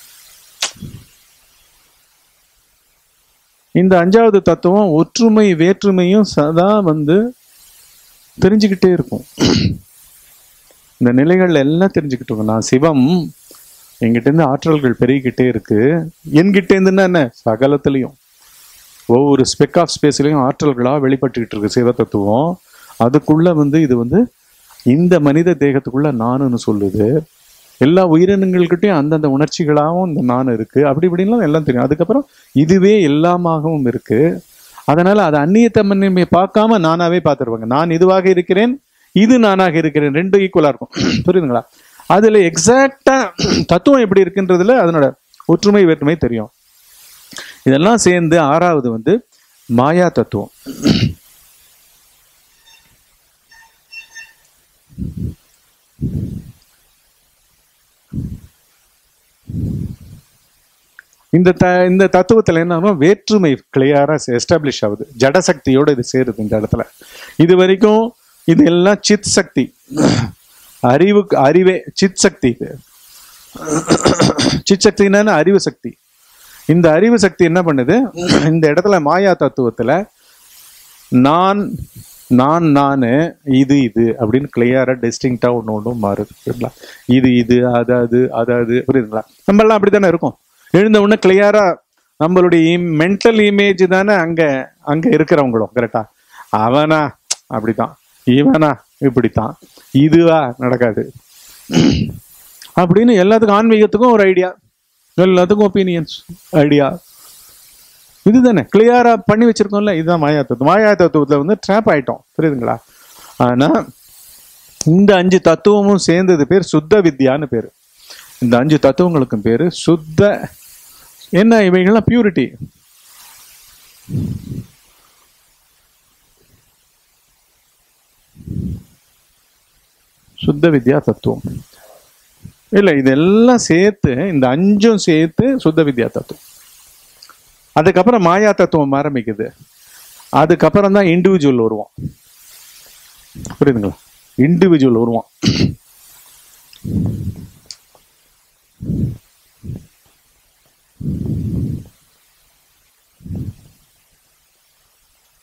இந்த அஞ்சாவது தத்துவம் ஒற்றுமை வேற்றுமையும் சதா வந்து தெரிஞ்சுக்கிட்டே இருக்கும். இந்த நிலைகள் எல்லாம் தெரிஞ்சுக்கிட்டு இருக்கும். நான் சிவம், என்கிட்ட இருந்து ஆற்றல்கள் பெருகிக்கிட்டே இருக்கு. என்கிட்ட இருந்துன்னா என்ன, சகலத்திலையும் ஒவ்வொரு ஸ்பெக் ஆஃப் ஸ்பேஸ்லையும் ஆற்றல்களா வெளிப்பட்டுக்கிட்டு இருக்கு சிவ தத்துவம். அதுக்குள்ள வந்து இது வந்து இந்த மனித தேகத்துக்குள்ள நானுன்னு சொல்லுது. எல்லா உயிரினங்கள்கிட்டையும் அந்தந்த உணர்ச்சிகளாகவும் இந்த நான் இருக்கு. அப்படி இப்படின்லாம் எல்லாம் தெரியும். அதுக்கப்புறம் இதுவே எல்லாமாகவும் இருக்கு. அதனால அது அந்நியத்தன்மையை பார்க்காம நானாவே பார்த்துருவாங்க. நான் இதுவாக இருக்கிறேன், இது நானாக இருக்கிறேன், ரெண்டும் ஈக்குவலா இருக்கும், புரியுதுங்களா? அதுல எக்ஸாக்டா தத்துவம் எப்படி இருக்குன்றதுல அதனோட ஒற்றுமை வேற்றுமை தெரியும். இதெல்லாம் சேர்ந்து ஆறாவது வந்து மாயா தத்துவம். இந்த த இந்த தத்துவத்துல என்ன வேற்றுமை கிளியரா எஸ்டாப்ளிஷ் ஆகுது. ஜடசக்தியோட இது சேருது இந்த இடத்துல. இது வரைக்கும் இது எல்லாம் சித் சக்தி, அறிவு அறிவே சித் சக்தி. சித் சக்தினா அறிவு சக்தி. இந்த அறிவு சக்தி என்ன பண்ணுது, இந்த இடத்துல மாயா தத்துவத்துல நான் நான் நானு இது இது அப்படின்னு கிளியரா டிஸ்டிங்டா ஒன்று ஒன்றும் மாறுது. இது இது அதாவது அதாவது புரியுதுங்களா? நம்ம எல்லாம் அப்படித்தானே இருக்கும். எழுந்த உடனே கிளியரா நம்மளுடைய மென்டல் இமேஜ் தானே அங்க அங்க இருக்கிறவங்களும் கரெக்டா, அவனா அப்படித்தான், இவனா இப்படித்தான், இதுவா நடக்காது அப்படின்னு எல்லாத்துக்கும் ஆன்மீகத்துக்கும் ஒரு ஐடியா, எல்லாத்துக்கும் ஒப்பீனியன்ஸ் ஐடியா இதுதானே கிளியரா பண்ணி வச்சிருக்கோம்ல. இதுதான் மாயா தத்துவம். மாயா தத்துவத்துல வந்து ட்ராப் ஆயிட்டோம், புரியுதுங்களா? ஆனா இந்த அஞ்சு தத்துவமும் சேர்ந்தது பேர் சுத்த வித்யான்னு பேரு. இந்த அஞ்சு தத்துவங்களுக்கும் பேரு சுத்த. என்ன இவைகள்லாம் பியூரிட்டி. சுத்த வித்யா தத்துவம் இல்ல, இதெல்லாம் சேர்த்து இந்த அஞ்சும் சேர்த்து சுத்த வித்யா தத்துவம். அதுக்கப்புறம் மாயா தத்துவம் ஆரம்பிக்குது. அதுக்கப்புறம் தான் இண்டிவிஜுவல் வருவான், புரியுதுங்களா? இண்டிவிஜுவல் வருவான்.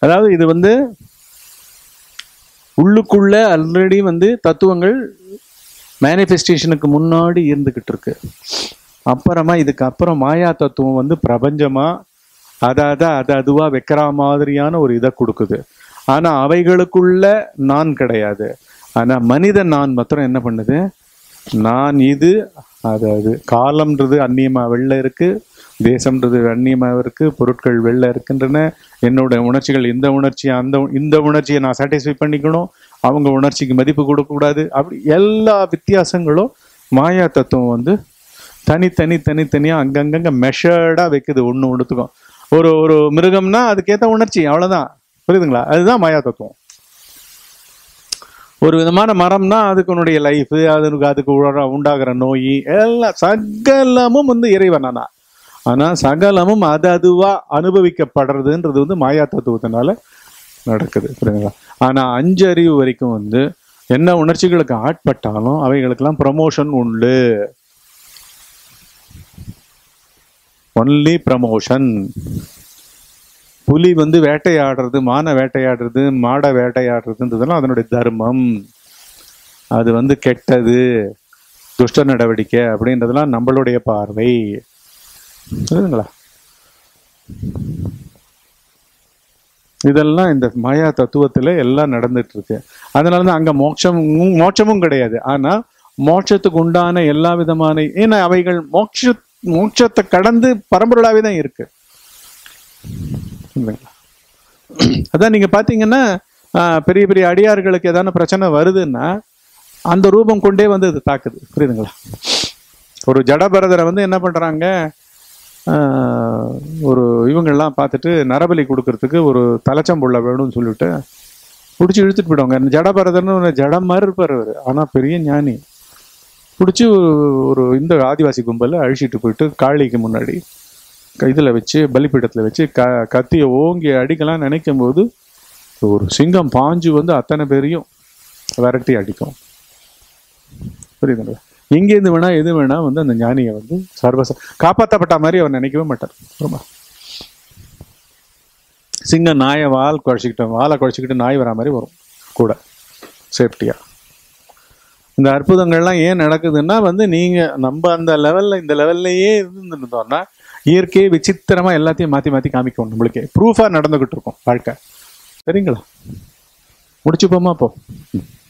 அதாவது இது வந்து உள்ளுக்குள்ள ஆல்ரெடி வந்து தத்துவங்கள் மேனிஃபெஸ்டேஷனுக்கு முன்னாடி இருந்துகிட்டு இருக்கு. அப்புறமா இதுக்கு அப்புறம் மாயா தத்துவம் வந்து பிரபஞ்சமா அதாவது அது அதுவா வைக்கிற மாதிரியான ஒரு இதை கொடுக்குது. ஆனா அவைகளுக்குள்ள நான் கிடையாது. ஆனா மனித நான் மாத்திரம் என்ன பண்ணுது, நான் இது அதாவது காலம்ன்றது அந்நியமா வெளில இருக்கு, தேசம்ன்றது அந்நியமா இருக்கு, பொருட்கள் வெளில இருக்குன்றன, என்னோட உணர்ச்சிகள் இந்த உணர்ச்சியை அந்த இந்த உணர்ச்சியை நான் சாட்டிஸ்ஃபை பண்ணிக்கணும், அவங்க உணர்ச்சிக்கு மதிப்பு கொடுக்கக்கூடாது, அப்படி எல்லா வித்தியாசங்களும் மாயா தத்துவம் வந்து தனித்தனி தனித்தனியாக அங்கங்கங்க மெஷர்டாக வைக்குது. ஒன்று ஒன்றுத்துக்கும் ஒரு ஒரு மிருகம்னா அதுக்கேற்ற உணர்ச்சி, அவ்வளோதான். புரியுதுங்களா? அதுதான் மாயா தத்துவம். ஒரு விதமான மரம்னா அதுக்குனுடைய லைஃபு, அதுக்கு அதுக்கு உண்டாகிற நோய் எல்லாம் சகலமும் வந்து இறைவனானா. ஆனால் சகலமும் அது அதுவா அனுபவிக்கப்படுறதுன்றது வந்து மாயா தத்துவத்தினால நடக்குது. புரியுதுங்களா? ஆனால் அஞ்சு அறிவு வரைக்கும் வந்து என்ன உணர்ச்சிகளுக்கு ஆட்பட்டாலும் அவைகளுக்கெல்லாம் ப்ரமோஷன் உண்டு. Only promotion. புலி வந்து வேட்டையாடுறது, மான வேட்டையாடுறது, மாடை வேட்டையாடுறதுன்றதெல்லாம் அதனுடைய தர்மம். அது வந்து கெட்டது, துஷ்ட நடவடிக்கை அப்படின்றதெல்லாம் நம்மளுடைய பார்வை. புரியுதுங்களா? இதெல்லாம் இந்த மாயா தத்துவத்துல எல்லாம் நடந்துட்டு இருக்கு. அதனாலதான் அங்க மோட்சம் மோட்சமும் கிடையாது. ஆனா மோட்சத்துக்கு உண்டான எல்லா விதமான, ஏன்னா அவைகள் மோட்ச மோட்சத்தை கடந்து பரம்பொருளாவே தான் இருக்கு. அதான் நீங்க பாத்தீங்கன்னா பெரிய பெரிய அடியார்களுக்கு ஏதான பிரச்சனை வருதுன்னா அந்த ரூபம் கொண்டே வந்து அது தாக்குது. புரியுதுங்களா? ஒரு ஜடபரதரை வந்து என்ன பண்றாங்க, ஒரு இவங்கெல்லாம் பார்த்துட்டு நரபலி கொடுக்கறதுக்கு ஒரு தலைச்சம்புள்ள வேணும்னு சொல்லிட்டு பிடிச்சி இழுத்துட்டு போயிடுவாங்க. ஜடபரதர்னு ஜடம் மாதிரி இருப்பார் அவர், ஆனா பெரிய ஞானி. பிடிச்சி ஒரு இந்த ஆதிவாசி கும்பலை அழிச்சிட்டு போயிட்டு காளிக்கு முன்னாடி இதில் வச்சு பலிப்பீடத்தில் வச்சு க கத்தியை ஓங்கி அடிக்கலாம் நினைக்கும் போது ஒரு சிங்கம் பாஞ்சு வந்து அத்தனை பேரையும் விரட்டி அடிக்கும். புரியுதுங்களா? எங்கேருந்து வேணா எது வேணா வந்து அந்த ஞானியை வந்து சர்வச காப்பாற்றப்பட்ட மாதிரி அவர் நினைக்கவே மாட்டார். ரொம்ப சிங்கம் நாயை வால் குழச்சிக்கிட்டோம், வாழை குழச்சிக்கிட்டு நாய் வரா மாதிரி வரும் கூட சேஃப்டியா. இந்த அற்புதங்கள்லாம் ஏன் நடக்குதுன்னா வந்து நீங்க நம்ம அந்த லெவல்ல இந்த லெவல்லையே இருந்துருந்தோம்னா இயற்கையை விசித்திரமா எல்லாத்தையும் மாத்தி மாத்தி காமிக்கும். நம்மளுக்கே ப்ரூஃபா நடந்துகிட்டு இருக்கும் வாழ்க்கை. சரிங்களா? முடிச்சுப்போமா அப்போ?